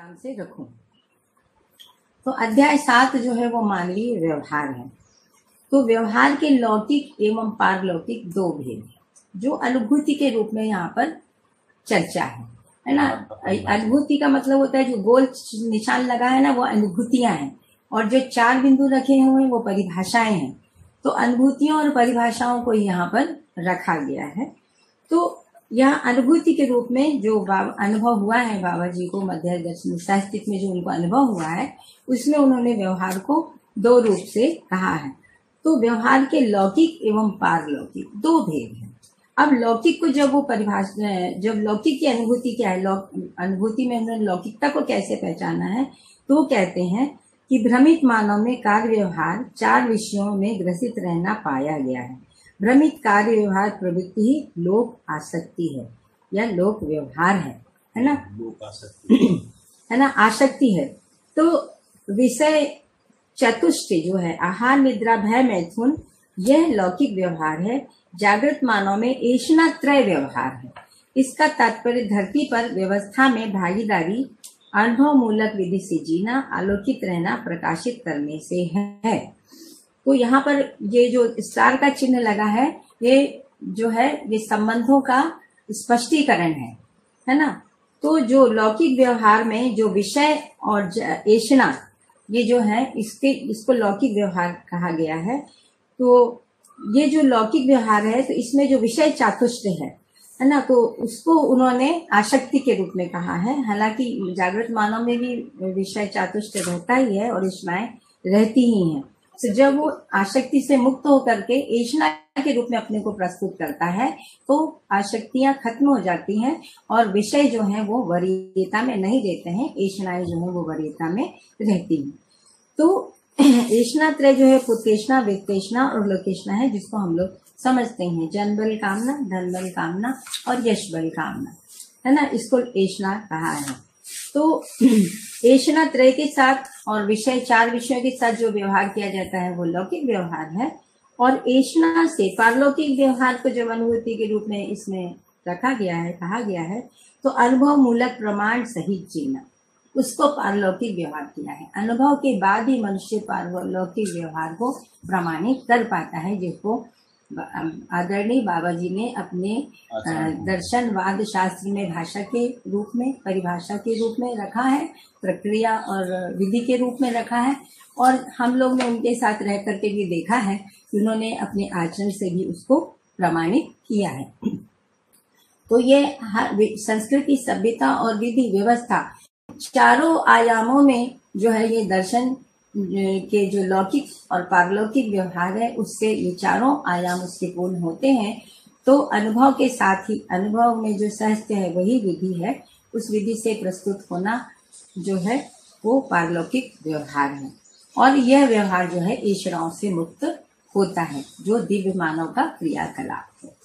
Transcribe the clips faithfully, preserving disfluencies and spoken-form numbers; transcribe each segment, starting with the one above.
ध्यान से रखूं। तो अध्याय सात जो है वो मानवीय व्यवहार है। तो व्यवहार के लौकिक एवं पारलौकिक दो भेद जो अनुभूति के रूप में यहाँ पर चर्चा है है ना। अनुभूति का मतलब होता है जो गोल निशान लगा है ना वो अनुभूतियां हैं, और जो चार बिंदु रखे हुए हैं वो परिभाषाएं हैं। तो अनुभूतियों और परिभाषाओं को यहाँ पर रखा गया है। तो यह अनुभूति के रूप में जो अनुभव हुआ है बाबा जी को मध्य दर्शन साहित्य में जो उनको अनुभव हुआ है उसमें उन्होंने व्यवहार को दो रूप से कहा है। तो व्यवहार के लौकिक एवं पारलौकिक दो भेद हैं। अब लौकिक को जब वो परिभाषा जब लौकिक की अनुभूति क्या है, अनुभूति में उन्होंने लौकिकता को कैसे पहचाना है, तो वो कहते हैं कि भ्रमित मानव में कार्य व्यवहार चार विषयों में ग्रसित रहना पाया गया है। भ्रमित कार्य व्यवहार प्रवृत्ति ही लोक आसक्ति है या लोक व्यवहार है, है ना, लोक आसक्ति है ना, आसक्ति है। तो विषय चतुष्ट जो है आहार निद्रा भय मैथुन यह लौकिक व्यवहार है। जागृत मानव में ऐषणा त्रय व्यवहार है। इसका तात्पर्य धरती पर व्यवस्था में भागीदारी अनुभव मूलक विधि से जीना आलोकित रहना प्रकाशित करने से है। तो यहाँ पर ये जो स्टार का चिन्ह लगा है ये जो है ये संबंधों का स्पष्टीकरण है, है ना। तो जो लौकिक व्यवहार में जो विषय और ऐषणा ये जो है इसके इसको लौकिक व्यवहार कहा गया है। तो ये जो लौकिक व्यवहार है तो इसमें जो विषय चातुष्ट है है ना, तो उसको उन्होंने आसक्ति के रूप में कहा है। हालांकि जागृत मानव में भी विषय चातुष्ट रहता ही है और ऐषणाएं रहती ही हैं। तो जब वो आसक्ति से मुक्त होकर के ऐषणा के रूप में अपने को प्रस्तुत करता है तो आसक्तियां खत्म हो जाती हैं और विषय जो है वो वरीयता में नहीं रहते हैं, ऐषणाएं जो है वो वरीयता में रहती हैं। तो ऐषणा त्रय जो है पुत्रेषणा, वित्तेषणा और लोकेषणा है, जिसको हम लोग समझते हैं जन बल कामना, धन बल कामना और यश बल कामना, है ना, इसको ऐषणा कहा है। तो ऐषणा त्रय के साथ और विषय चार विषयों के साथ जो व्यवहार किया जाता है वो लौकिक व्यवहार है। और ऐषणा से पारलौकिक व्यवहार को जब अनुभूति के रूप में इसमें रखा गया है, कहा गया है, तो अनुभव मूलक प्रमाण सहित जीना उसको पारलौकिक व्यवहार किया है। अनुभव के बाद ही मनुष्य पारलौकिक व्यवहार को प्रमाणित कर पाता है, जिसको आदरणीय बाबा जी ने अपने दर्शनवाद शास्त्र में भाषा के रूप में, परिभाषा के रूप में रखा है, प्रक्रिया और विधि के रूप में रखा है। और हम लोग ने उनके साथ रह करके भी देखा है कि उन्होंने अपने आचरण से भी उसको प्रमाणित किया है। तो ये संस्कृति, सभ्यता और विधि व्यवस्था चारों आयामों में जो है ये दर्शन के जो लौकिक और पारलौकिक व्यवहार है उससे ये चारों आयाम उसके पूर्ण होते हैं। तो अनुभव के साथ ही अनुभव में जो सहस्त्र है वही विधि है, उस विधि से प्रस्तुत होना जो है वो पारलौकिक व्यवहार है। और यह व्यवहार जो है ऐषणाओं से मुक्त होता है जो दिव्य मानव का क्रियाकलाप है।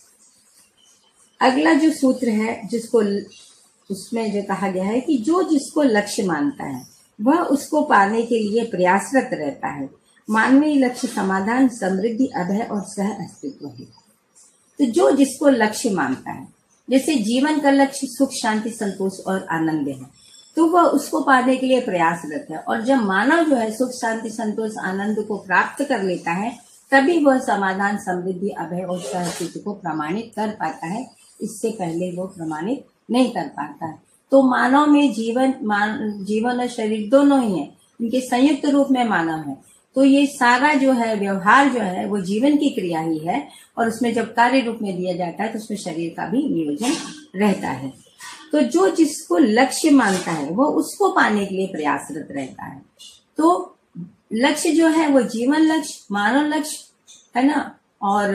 अगला जो सूत्र है जिसको उसमें जो कहा गया है कि जो जिसको लक्ष्य मानता है वह उसको पाने के लिए प्रयासरत रहता है। मानवीय लक्ष्य समाधान, समृद्धि, अभय और सह अस्तित्व है। तो जो जिसको लक्ष्य मानता है, जैसे जीवन का लक्ष्य सुख, शांति, संतोष और आनंद है, तो वह उसको पाने के लिए प्रयासरत है। और जब मानव जो है सुख, शांति, संतोष, आनंद को प्राप्त कर लेता है तभी वह समाधान, समृद्धि, अभय और सह अस्तित्व को प्रमाणित कर पाता है। इससे पहले वो प्रमाणित नहीं कर पाता है। तो मानव में जीवन मान, जीवन और शरीर दोनों ही हैं, इनके संयुक्त रूप में मानव है। तो ये सारा जो है व्यवहार जो है वो जीवन की क्रिया ही है, और उसमें जब कार्य रूप में दिया जाता है तो उसमें शरीर का भी नियोजन रहता है। तो जो जिसको लक्ष्य मानता है वो उसको पाने के लिए प्रयासरत रहता है। तो लक्ष्य जो है वो जीवन लक्ष्य, मानव लक्ष्य, है ना, और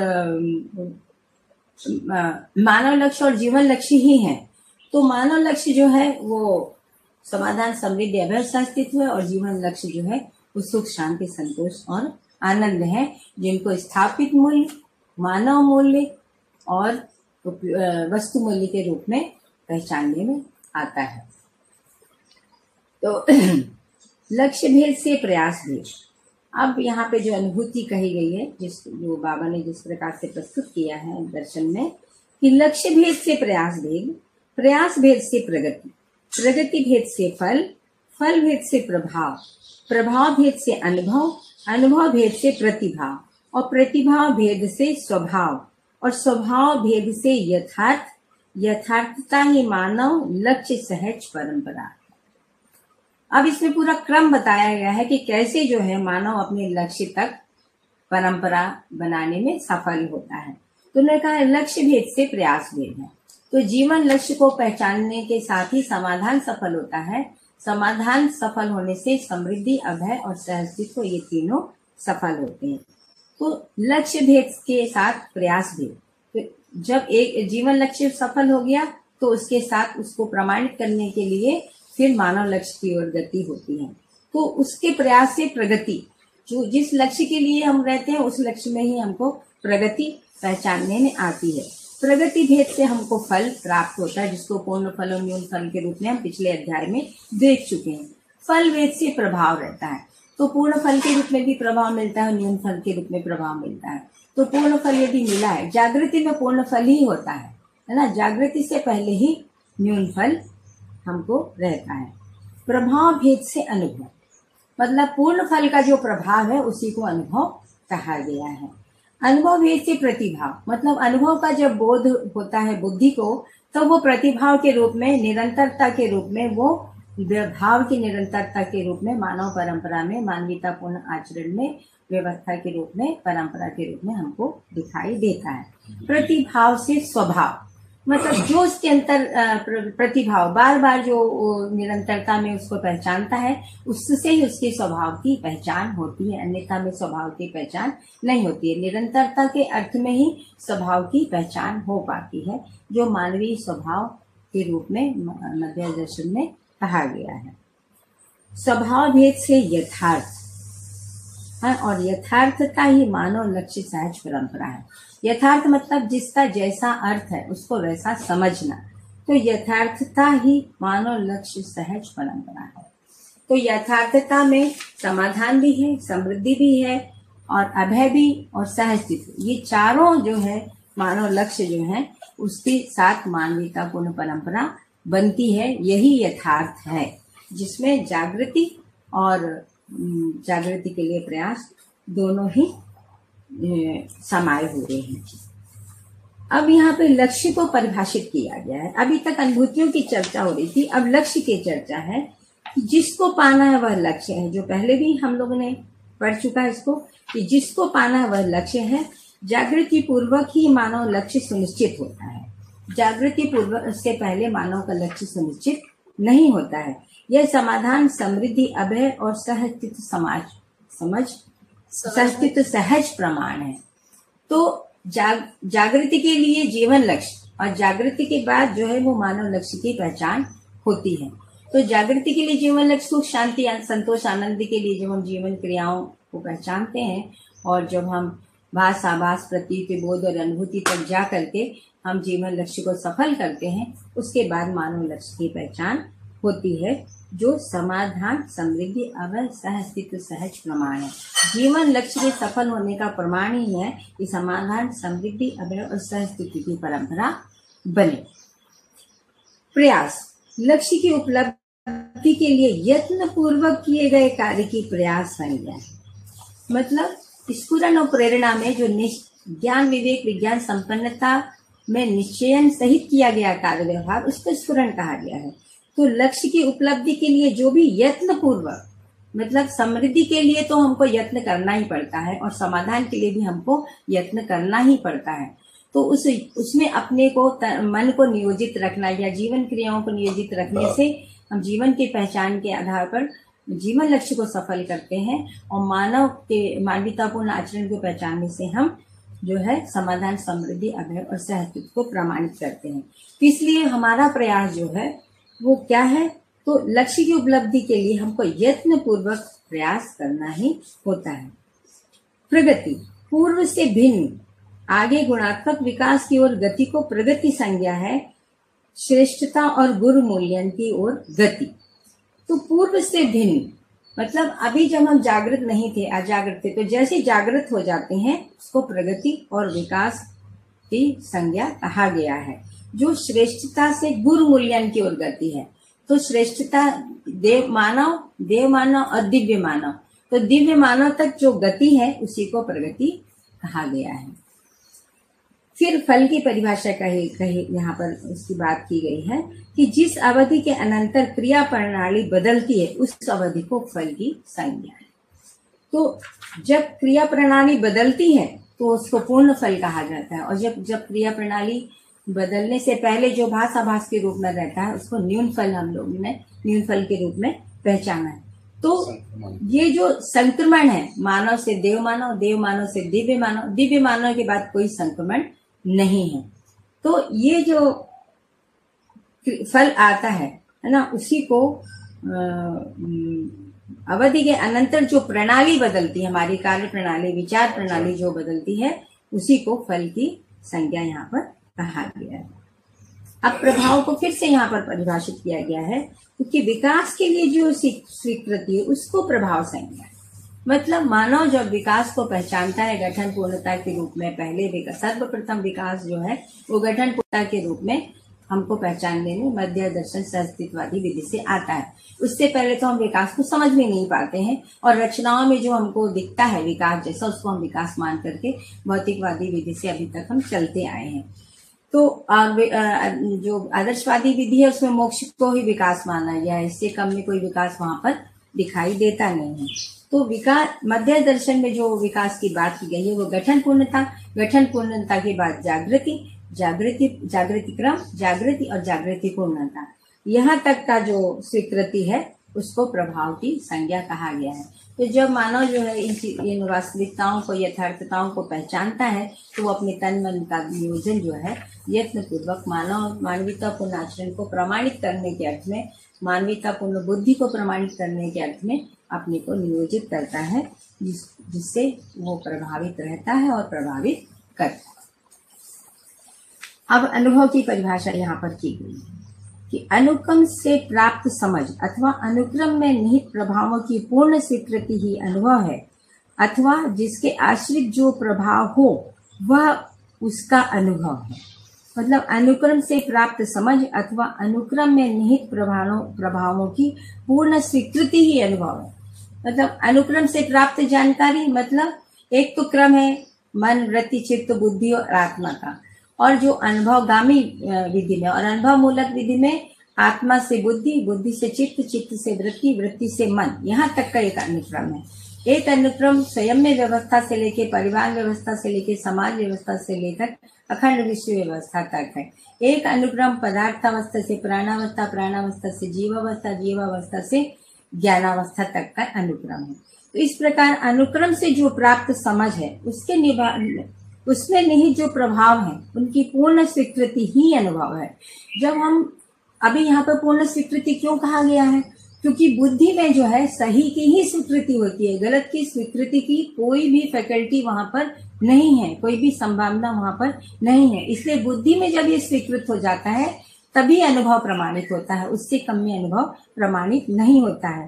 मानव लक्ष्य और जीवन लक्ष्य ही है। तो मानव लक्ष्य जो है वो समाधान, समृद्धि, अभय, अस्तित्व है, और जीवन लक्ष्य जो है वो सुख, शांति, संतोष और आनंद है, जिनको स्थापित मूल्य, मानव मूल्य और वस्तु मूल्य के रूप में पहचानने में आता है। तो लक्ष्य भेद से प्रयास भेद। अब यहाँ पे जो अनुभूति कही गई है, जिस जो बाबा ने जिस प्रकार से प्रस्तुत किया है दर्शन में, कि लक्ष्य भेद से प्रयास भेद, प्रयास भेद से प्रगति, प्रगति भेद से फल, फल भेद से प्रभाव, प्रभाव भेद से अनुभव, अनुभव भेद से प्रतिभा, और प्रतिभा भेद से स्वभाव, और स्वभाव भेद से यथार्थ, यथार्थता ही मानव लक्ष्य सहज परंपरा। अब इसमें पूरा क्रम बताया गया है कि कैसे जो है मानव अपने लक्ष्य तक परंपरा बनाने में सफल होता है। तो उन्होंने कहा लक्ष्य भेद से प्रयास भेद है। तो जीवन लक्ष्य को पहचानने के साथ ही समाधान सफल होता है, समाधान सफल होने से समृद्धि, अभय और सहअस्तित्व, ये तीनों सफल होते हैं। तो लक्ष्य भेद के साथ प्रयास भेद, तो जब एक जीवन लक्ष्य सफल हो गया तो उसके साथ उसको प्रमाणित करने के लिए फिर मानव लक्ष्य की ओर गति होती है। तो उसके प्रयास से प्रगति, जो जिस लक्ष्य के लिए हम रहते हैं उस लक्ष्य में ही हमको प्रगति पहचानने में आती है। प्रगति भेद से हमको फल प्राप्त होता है, जिसको पूर्ण फल और न्यून फल के रूप में हम पिछले अध्याय में देख चुके हैं। फल भेद से प्रभाव रहता है, तो पूर्ण फल के रूप में भी प्रभाव मिलता है, न्यून फल के रूप में प्रभाव मिलता है। तो पूर्ण फल यदि मिला है, जागृति में पूर्ण फल ही होता है, है ना, जागृति से पहले ही न्यून फल हमको रहता है। प्रभाव भेद से अनुभव, मतलब पूर्ण फल का जो प्रभाव है उसी को अनुभव कहा गया है। अनुभव भेद से प्रतिभा, मतलब अनुभव का जब बोध होता है बुद्धि को, तो वो प्रतिभाव के रूप में, निरंतरता के रूप में, वो भाव की निरंतरता के रूप में मानव परंपरा में, मानवीयतापूर्ण आचरण में, व्यवस्था के रूप में, परंपरा के रूप में हमको दिखाई देता है। प्रतिभाव से स्वभाव, मतलब जो उसके अंतर प्रतिभाव बार बार जो निरंतरता में उसको पहचानता है, उससे ही उसके स्वभाव की पहचान होती है, अन्यथा में स्वभाव की पहचान नहीं होती है। निरंतरता के अर्थ में ही स्वभाव की पहचान हो पाती है, जो मानवीय स्वभाव के रूप में मध्य दर्शन में कहा गया है। स्वभाव भेद से यथार्थ, हाँ, और यथार्थता ही मानव लक्ष्य सहज परंपरा है। यथार्थ मतलब जिसका जैसा अर्थ है उसको वैसा समझना, तो यथार्थता ही मानव लक्ष्य सहज परंपरा है। तो यथार्थता में समाधान भी है, समृद्धि भी है, और अभय भी, और सहअस्तित्व, ये चारों जो है मानव लक्ष्य जो है उसके साथ मानवीयतापूर्ण परंपरा बनती है। यही यथार्थ है जिसमें जागृति और जागृति के लिए प्रयास दोनों ही समाये हुए हैं। अब यहाँ पे लक्ष्य को परिभाषित किया गया है। अभी तक अनुभूतियों की चर्चा हो रही थी, अब लक्ष्य की चर्चा है। जिसको पाना है वह लक्ष्य है, जो पहले भी हम लोगों ने पढ़ चुका है इसको, कि जिसको पाना है वह लक्ष्य है। जागृति पूर्वक ही मानव लक्ष्य सुनिश्चित होता है, जागृति पूर्वक से पहले मानव का लक्ष्य सुनिश्चित नहीं होता है। यह समाधान, समृद्धि, अभय और सहअस्तित्व समाज समझ सहअस्तित्व सहज प्रमाण है। तो जाग जागृति के लिए जीवन लक्ष्य, और जागृति के बाद जो है वो मानव लक्ष्य की पहचान होती है। तो जागृति के लिए जीवन लक्ष्य सुख, शांति, संतोष, आनंद के लिए जब हम जीवन क्रियाओं को पहचानते हैं, और जब हम भास, आभास, प्रतीति, बोध और अनुभूति तक जा करके हम जीवन लक्ष्य को सफल करते हैं, उसके बाद मानव लक्ष्य की पहचान होती है, जो समाधान, समृद्धि, अभय, सहअस्तित्व सहज प्रमाण है। जीवन लक्ष्य के सफल होने का प्रमाण ही है कि समाधान, समृद्धि, अभय और सहअस्तित्व की परंपरा बने। प्रयास, लक्ष्य की उपलब्धि के लिए यत्न पूर्वक किए गए कार्य की प्रयास संज्ञा, मतलब स्फुरन और प्रेरणा में जो ज्ञान, विवेक, विज्ञान, संपन्नता में निश्चयन सहित किया गया कार्य व्यवहार, उसको स्फुरन कहा गया है। तो लक्ष्य की उपलब्धि के लिए जो भी यत्न पूर्वक, मतलब समृद्धि के लिए तो हमको यत्न करना ही पड़ता है, और समाधान के लिए भी हमको यत्न करना ही पड़ता है। तो उस उसमें अपने को, मन को नियोजित रखना, या जीवन क्रियाओं को नियोजित रखने से हम जीवन की पहचान के आधार पर जीवन लक्ष्य को सफल करते हैं, और मानव के मानवीयतापूर्ण आचरण को पहचानने से हम जो है समाधान, समृद्धि, अभय और सहअस्तित्व को प्रमाणित करते हैं। तो इसलिए हमारा प्रयास जो है वो क्या है, तो लक्ष्य की उपलब्धि के लिए हमको यत्न पूर्वक प्रयास करना ही होता है। प्रगति, पूर्व से भिन्न आगे गुणात्मक विकास की ओर गति को प्रगति संज्ञा है। श्रेष्ठता और गुरु मूल्यन की ओर गति। तो पूर्व से भिन्न मतलब अभी जब हम जागृत नहीं थे, अजागृत थे, तो जैसे जागृत हो जाते हैं उसको प्रगति और विकास की संज्ञा कहा गया है। जो श्रेष्ठता से गुरु मूल्यन की ओर गति है, तो श्रेष्ठता देव मानव, देव मानव और दिव्य मानव, तो दिव्य मानव तक जो गति है उसी को प्रगति कहा गया है। फिर फल की परिभाषा कही कही यहाँ पर उसकी बात की गई है कि जिस अवधि के अनंतर क्रिया प्रणाली बदलती है उस अवधि को फल की संज्ञा है। तो जब क्रिया प्रणाली बदलती है तो उसको पूर्ण फल कहा जाता है, और जब जब क्रिया प्रणाली बदलने से पहले जो भाषाभास के रूप में रहता है उसको न्यून फल हम लोगों ने न्यून फल के रूप में पहचाना है। तो ये जो संक्रमण है, मानव से देव मानव, देव मानव से दिव्य मानव, दिव्य मानव के बाद कोई संक्रमण नहीं है, तो ये जो फल आता है है ना, उसी को अवधि के अनंतर जो प्रणाली बदलती है, हमारी कार्य प्रणाली, विचार प्रणाली जो बदलती है, उसी को फल की संज्ञा यहाँ पर कहा गया है। अब प्रभाव को फिर से यहाँ पर परिभाषित किया गया है, क्योंकि विकास के लिए जो स्वीकृति है उसको प्रभाव संज्ञा, मतलब मानव जब विकास को पहचानता है गठन पूर्णता के रूप में, पहले विकास सर्वप्रथम विकास जो है वो गठन पूर्णता के रूप में हमको पहचानने में मध्य दर्शन सहअस्तित्ववादी विधि से आता है। उससे पहले तो हम विकास को समझ भी नहीं पाते हैं, और रचनाओं में जो हमको दिखता है विकास जैसा, उसको हम विकास मान करके भौतिकवादी विधि से अभी तक हम चलते आए हैं। तो जो आदर्शवादी विधि है उसमें मोक्ष को ही विकास माना गया है, इससे कम में कोई विकास वहां पर दिखाई देता नहीं है। तो विकास मध्य दर्शन में जो विकास की बात की गई है वो गठन पूर्णता, गठन पूर्णता के बाद जागृति, जागृति जागृति क्रम, जागृति और जागृति पूर्णता, यहाँ तक का जो स्वीकृति है उसको प्रभाव की संज्ञा कहा गया है। तो जब मानव जो है इन इन वास्तविकताओं को, यथार्थताओं को पहचानता है तो वो अपने तन मन का नियोजन जो है यत्न पूर्वक मानव मानवीयतापूर्ण आचरण को प्रमाणित करने के अर्थ में, मानवीयतापूर्ण बुद्धि को प्रमाणित करने के अर्थ में अपने को नियोजित करता है, जिस जिससे वो प्रभावित रहता है और प्रभावित करता है। अब अनुभव की परिभाषा यहाँ पर की गई है कि अनुक्रम से प्राप्त समझ अथवा अनुक्रम में निहित प्रभावों की पूर्ण स्वीकृति ही अनुभव है, अथवा जिसके आश्रित जो प्रभाव हो वह उसका अनुभव है। मतलब अनुक्रम से प्राप्त समझ अथवा अनुक्रम में निहित प्रभावों प्रभावों की पूर्ण स्वीकृति ही अनुभव है। मतलब अनुक्रम से प्राप्त जानकारी, मतलब एक तो क्रम है मन, वृत्ति, चित्त, बुद्धि और आत्मा का, और जो अनुभवगामी विधि में और अनुभव मूलक विधि में आत्मा से बुद्धि, बुद्धि से चित्त, चित्त से वृत्ति, वृत्ति से मन, यहाँ तक का एक अनुक्रम है। एक अनुक्रम स्वयं में व्यवस्था से लेके परिवार व्यवस्था से लेके समाज व्यवस्था से लेकर अखंड विश्व व्यवस्था तक है। एक अनुक्रम पदार्थावस्था से प्राणावस्था, प्राणावस्था से जीवावस्था, जीवावस्था से ज्ञानावस्था तक का अनुक्रम है। तो इस प्रकार अनुक्रम से जो प्राप्त समझ है उसके निभा उसमें निहित जो प्रभाव है उनकी पूर्ण स्वीकृति ही अनुभव है। जब हम अभी यहाँ पर पूर्ण स्वीकृति क्यों कहा गया है, क्योंकि बुद्धि में जो है सही की ही स्वीकृति होती है, गलत की स्वीकृति की कोई भी फैकल्टी वहां पर नहीं है, कोई भी संभावना वहां पर नहीं है। इसलिए बुद्धि में जब ये स्वीकृत हो जाता है तभी अनुभव प्रमाणित होता है, उससे कम में अनुभव प्रमाणित नहीं होता है।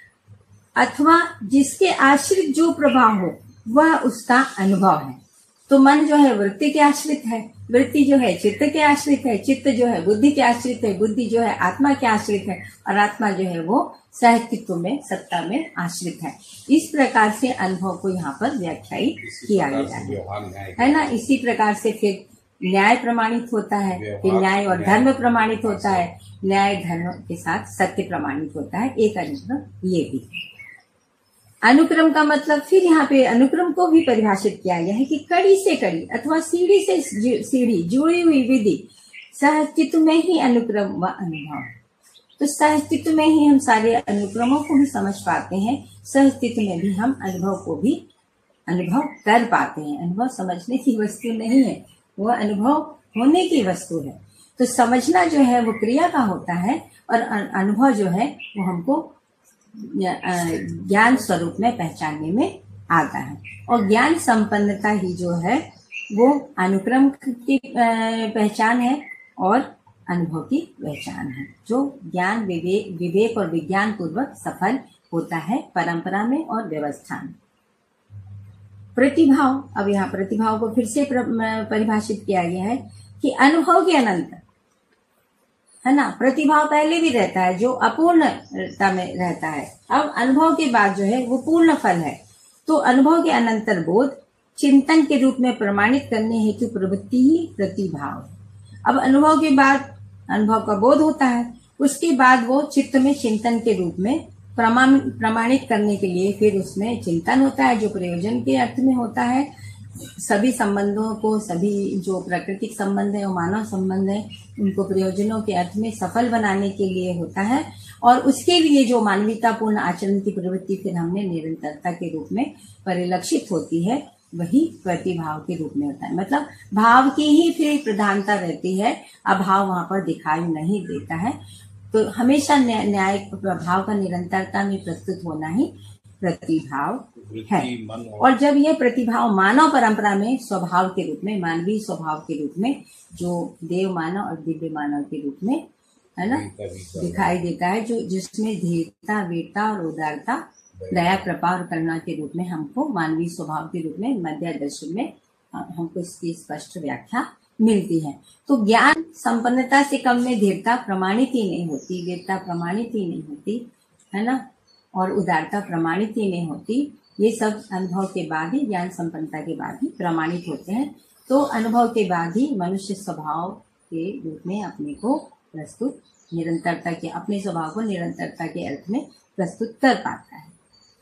अथवा जिसके आश्रित जो प्रभाव हो वह उसका अनुभव है। तो मन जो है वृत्ति के आश्रित है, वृत्ति जो है चित्त के आश्रित है, चित्त जो है बुद्धि के आश्रित है, बुद्धि जो है आत्मा के आश्रित है, और आत्मा जो है वो सहअस्तित्व में, सत्ता में आश्रित है। इस प्रकार से अनुभव को यहाँ पर व्याख्यायित किया गया है, है ना। इसी प्रकार से फिर न्याय प्रमाणित होता है, फिर न्याय और धर्म प्रमाणित होता है, न्याय धर्म के साथ सत्य प्रमाणित होता है। एक अनुक्रम ये भी अनुक्रम का मतलब फिर यहाँ पे अनुक्रम को भी परिभाषित किया गया है कि कड़ी से कड़ी अथवा सीढ़ी से सीढ़ी जुड़ी हुई विधि सहअस्तित्व में ही अनुक्रम व अनुभव है। तो सहअस्तित्व में ही हम सारे अनुक्रमों को भी समझ पाते हैं, सहअस्तित्व में भी हम अनुभव को भी अनुभव कर पाते हैं। अनुभव समझने की वस्तु नहीं है, वह अनुभव होने की वस्तु है। तो समझना जो है वो क्रिया का होता है, और अनुभव जो है वो हमको ज्ञान स्वरूप में पहचानने में आता है। और ज्ञान संपन्नता ही जो है वो अनुक्रम की पहचान है और अनुभव की पहचान है, जो ज्ञान विवेक विवेक और विज्ञान पूर्वक सफल होता है परंपरा में और व्यवस्था में। प्रतिभाव, अब यहाँ प्रतिभाव को फिर से परिभाषित किया गया है कि अनुभव के अनंतर है ना। प्रतिभाव पहले भी रहता है जो अपूर्णता में रहता है। अब अनुभव के बाद जो है वो पूर्ण फल है। तो अनुभव के अनंतर बोध चिंतन के रूप में प्रमाणित करने हेतु प्रवृत्ति ही प्रतिभाव है। अब अनुभव के बाद अनुभव का बोध होता है, उसके बाद वो चित्त में चिंतन के रूप में प्रमाण प्रमाणित करने के लिए फिर उसमें चिंतन होता है जो प्रयोजन के अर्थ में होता है। सभी संबंधों को, सभी जो प्राकृतिक संबंध है और मानव संबंध है, उनको प्रयोजनों के अर्थ में सफल बनाने के लिए होता है। और उसके लिए जो मानवीयतापूर्ण आचरण की प्रवृत्ति फिर हमने निरंतरता के रूप में परिलक्षित होती है, वही प्रतिभाव के रूप में होता है। मतलब भाव की ही फिर प्रधानता रहती है, अभाव वहां पर दिखाई नहीं देता है। तो हमेशा न्याय प्रभाव का निरंतरता में प्रस्तुत होना ही प्रतिभाव है। और जब यह प्रतिभाव मानव परंपरा में स्वभाव के रूप में, मानवीय स्वभाव के रूप में, जो देव मानव और दिव्य मानव के रूप में, है ना, दिखाई देता है, जो जिसमें धीरता, वीरता और उदारता, दया, कृपा और करुणा के रूप में हमको मानवीय स्वभाव के रूप में मध्य दर्शन में हमको इसकी स्पष्ट व्याख्या मिलती है। तो ज्ञान संपन्नता से कम में धीरता प्रमाणित ही नहीं होती, वीरता प्रमाणित ही नहीं होती, है ना, और उदारता प्रमाणित ही नहीं होती। ये सब अनुभव के बाद ही, ज्ञान संपन्नता के बाद ही प्रमाणित होते हैं। तो अनुभव के बाद ही मनुष्य स्वभाव के रूप में अपने को प्रस्तुत, निरंतरता के, अपने स्वभाव को निरंतरता के अर्थ में प्रस्तुत कर पाता है।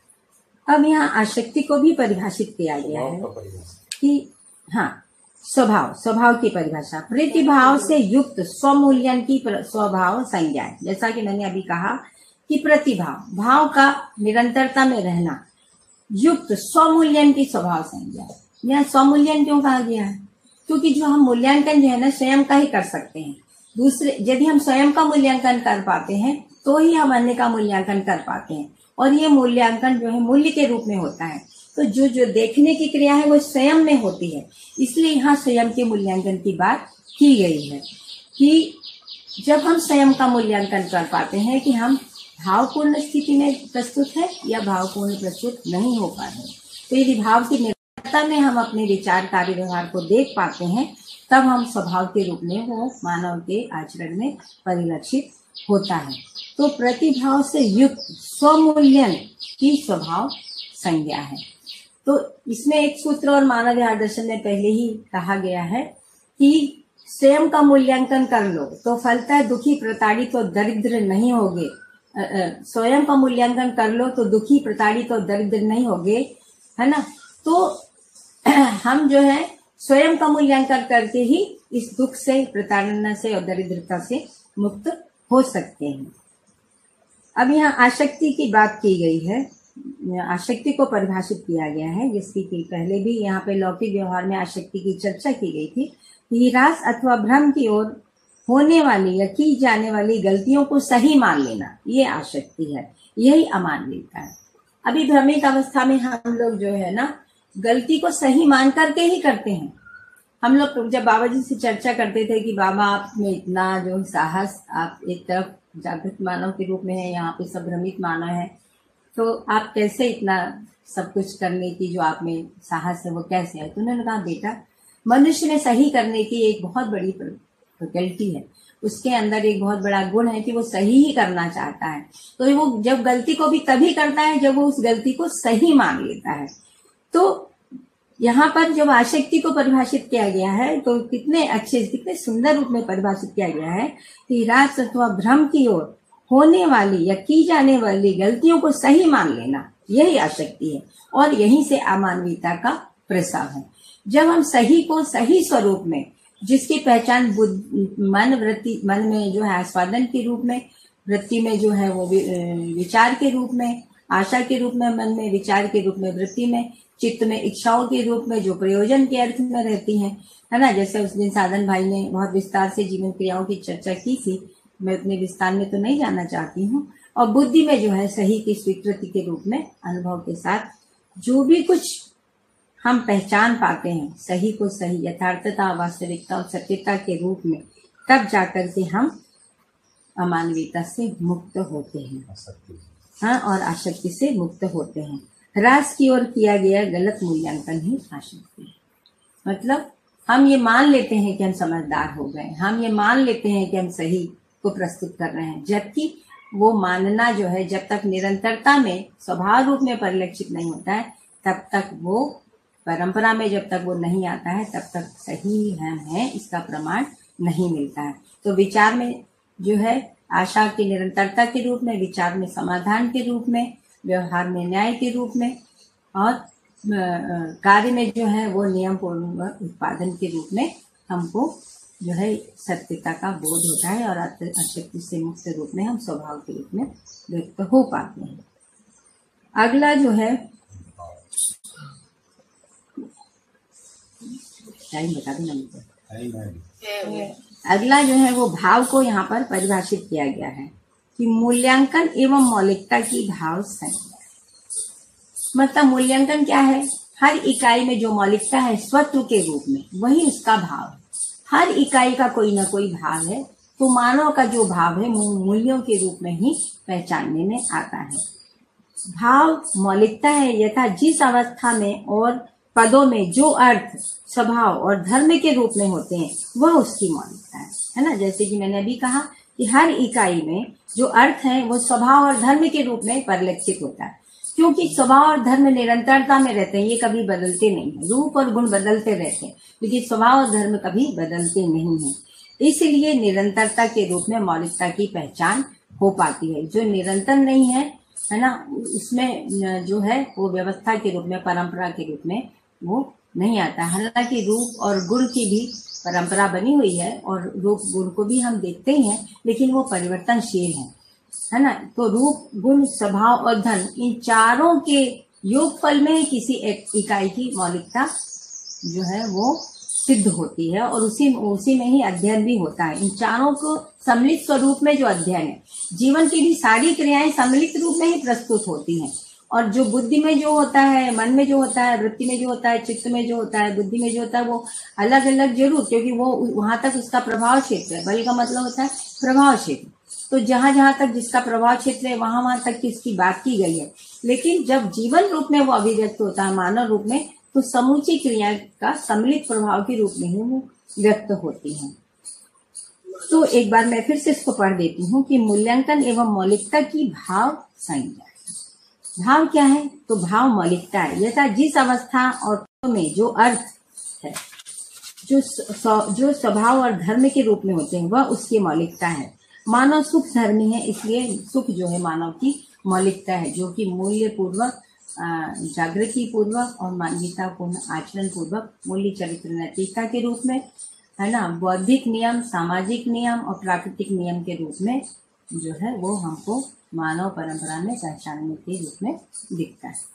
अब यहाँ आसक्ति को भी परिभाषित किया गया है कि हाँ, स्वभाव, स्वभाव की परिभाषा प्रतिभाव से युक्त स्वमूल्यन की स्वभाव संज्ञा है। जैसा कि मैंने अभी कहा कि प्रतिभाव, भाव का निरंतरता में रहना, युक्त स्वमूल्यन की स्वभाव संज्ञा है। यह स्वमूल्यन क्यों कहा गया है? क्योंकि जो हम मूल्यांकन जो है ना स्वयं का ही कर सकते हैं। दूसरे, यदि हम स्वयं का मूल्यांकन कर पाते हैं तो ही हम अन्य का मूल्यांकन कर पाते हैं। और ये मूल्यांकन जो है मूल्य के रूप में होता है। तो जो जो देखने की क्रिया है वो स्वयं में होती है। इसलिए यहाँ स्वयं के मूल्यांकन की बात की गई है कि जब हम स्वयं का मूल्यांकन कर पाते हैं कि हम भावपूर्ण स्थिति में प्रस्तुत है या भावपूर्ण प्रस्तुत नहीं हो पा रहे, तो यदि भाव की निरंतरता में हम अपने विचार, कार्य, व्यवहार को देख पाते हैं, तब हम स्वभाव के रूप में वो मानव के आचरण में परिलक्षित होता है। तो प्रतिभाव से युक्त स्वमूल्यन की स्वभाव संज्ञा है। तो इसमें एक सूत्र और मानव व्यवहार दर्शन में पहले ही कहा गया है कि स्वयं का मूल्यांकन कर लो तो फलतः दुखी, प्रताड़ित और दरिद्र नहीं होगे। स्वयं का मूल्यांकन कर लो तो दुखी, प्रताड़ित और दरिद्र नहीं होगे, है ना। तो हम जो है स्वयं का मूल्यांकन करके ही इस दुख से, प्रताड़ना से और दरिद्रता से मुक्त हो सकते हैं। अब यहाँ आसक्ति की बात की गई है, आसक्ति को परिभाषित किया गया है, जिसकी कि पहले भी यहाँ पे लौकिक व्यवहार में आसक्ति की चर्चा की गई थी। निराश अथवा भ्रम की ओर होने वाली या की जाने वाली गलतियों को सही मान लेना, ये आसक्ति है, यही अमानवीयता है। अभी भ्रमित अवस्था में हम लोग जो है ना गलती को सही मान करके ही करते हैं। हम लोग जब बाबा जी से चर्चा करते थे कि बाबा आप में इतना जो साहस, आप एक तरफ जागृत मानव के रूप में है, यहाँ पे सब भ्रमित मानव है, तो आप कैसे इतना सब कुछ करने की जो आप में साहस है वो कैसे है? तो उन्होंने कहा बेटा, मनुष्य में सही करने की एक बहुत बड़ी प्रकृति है, उसके अंदर एक बहुत बड़ा गुण है कि वो सही ही करना चाहता है। तो वो जब गलती को भी तभी करता है जब वो उस गलती को सही मान लेता है। तो यहाँ पर जब आसक्ति को परिभाषित किया गया है तो कितने अच्छे, कितने सुंदर रूप में परिभाषित किया गया है कि रास अथवा भ्रम की ओर होने वाली या की जाने वाली गलतियों को सही मान लेना, यही आसक्ति है और यहीं से अमानवीयता का प्रसार है। जब हम सही को सही स्वरूप में, जिसकी पहचान मन वृत्ति, मन में जो है आस्वादन के रूप में, वृत्ति में जो है वो विचार के रूप में, आशा के रूप में मन में, विचार के रूप में वृत्ति में, चित्त में इच्छाओं के रूप में जो प्रयोजन के अर्थ में रहती हैं, है ना। जैसे उस दिन साधन भाई ने बहुत विस्तार से जीवन क्रियाओं की चर्चा की थी, मैं उतने विस्तार में तो नहीं जाना चाहती हूँ। और बुद्धि में जो है सही की स्वीकृति के रूप में अनुभव के साथ जो भी कुछ हम पहचान पाते हैं, सही को सही, यथार्थता, वास्तविकता और सत्यता के रूप में, तब जाकर के हम अमानवीयता से मुक्त होते हैं, हाँ, और आसक्ति से मुक्त होते हैं। रास की ओर किया गया गलत मूल्यांकन ही आसक्ति है। मतलब हम ये मान लेते हैं कि हम समझदार हो गए, हम ये मान लेते हैं कि हम सही को प्रस्तुत कर रहे हैं, जबकि वो मानना जो है जब तक निरंतरता में स्वभाव रूप में परिलक्षित नहीं होता है तब तक वो परंपरा में जब तक वो नहीं आता है तब तक सही हम है इसका प्रमाण नहीं मिलता है। तो विचार में जो है आशा की निरंतरता के रूप में, विचार में समाधान के रूप में, व्यवहार में न्याय के रूप में और कार्य में जो है वो नियम पूर्ण उत्पादन के रूप में हमको जो है सत्यता का बोध होता है और अशक्ति से मुक्त रूप में हम स्वभाव के रूप में व्यक्त हो पाते हैं। अगला जो है टाइम बता देना मुझे। अगला जो है वो भाव को यहाँ पर परिभाषित किया गया है कि मूल्यांकन एवं मौलिकता की भाव संज्ञा। मतलब मूल्यांकन क्या है? हर इकाई में जो मौलिकता है स्वत्व के रूप में वही उसका भाव है। हर इकाई का कोई ना कोई भाव है, तो मानव का जो भाव है मूल्यों के रूप में ही पहचानने में आता है। भाव मौलिकता है यथा जिस अवस्था में और पदों में जो अर्थ, स्वभाव और धर्म के रूप में होते हैं वह उसकी मौलिकता है, है ना। जैसे कि मैंने अभी कहा कि हर इकाई में जो अर्थ है वो स्वभाव और धर्म के रूप में परिलक्षित होता है, क्योंकि स्वभाव और धर्म निरंतरता में रहते हैं, ये कभी बदलते नहीं है। रूप और गुण बदलते रहते हैं लेकिन स्वभाव और धर्म कभी बदलते नहीं है, इसलिए निरंतरता के रूप में मौलिकता की पहचान हो पाती है। जो निरंतर नहीं है, है ना, उसमें जो है वो व्यवस्था के रूप में, परंपरा के रूप में वो नहीं आता। हालांकि रूप और गुण की भी परंपरा बनी हुई है और रूप गुण को भी हम देखते ही हैं, लेकिन वो परिवर्तनशील है, है ना। तो रूप, गुण, स्वभाव और धन, इन चारों के योगफल में किसी एक इकाई की मौलिकता जो है वो सिद्ध होती है और उसी उसी में ही अध्ययन भी होता है। इन चारों को सम्मिलित स्वरूप में जो अध्ययन है, जीवन की भी सारी क्रियाएं सम्मिलित रूप में ही प्रस्तुत होती हैं। और जो बुद्धि में जो होता है, मन में जो होता है, वृत्ति में जो होता है, चित्त में जो होता है, बुद्धि में जो होता है, वो अलग अलग जरूर, क्योंकि वो वहां तक उसका प्रभाव क्षेत्र है। बल का मतलब होता है प्रभाव क्षेत्र। तो जहां जहां तक जिसका प्रभाव क्षेत्र है वहां वहां तक इसकी बात की गई है, लेकिन जब जीवन रूप में वो अभिव्यक्त होता है, मानव रूप में, तो समूची क्रिया का सम्मिलित प्रभाव के रूप में ही वो व्यक्त होती है। तो एक बार मैं फिर से इसको पढ़ देती हूँ कि मूल्यांकन एवं मौलिकता की भाव संज्ञा। भाव क्या है? तो भाव मौलिकता है यथा जिस अवस्था और में जो अर्थ है, जो जो स्वभाव और धर्म के रूप में होते हैं वह उसकी मौलिकता है। मानव सुख धर्मी है, इसलिए सुख जो है मानव की मौलिकता है, जो कि मूल्य पूर्वक, जागृति पूर्वक और मानवीयता पूर्ण आचरण पूर्वक मूल्य, चरित्र, नैतिकता के रूप में, है ना, बौद्धिक नियम, सामाजिक नियम और प्राकृतिक नियम के रूप में जो है वो हमको मानव परंपरा में पहचानने के रूप में दिखता है।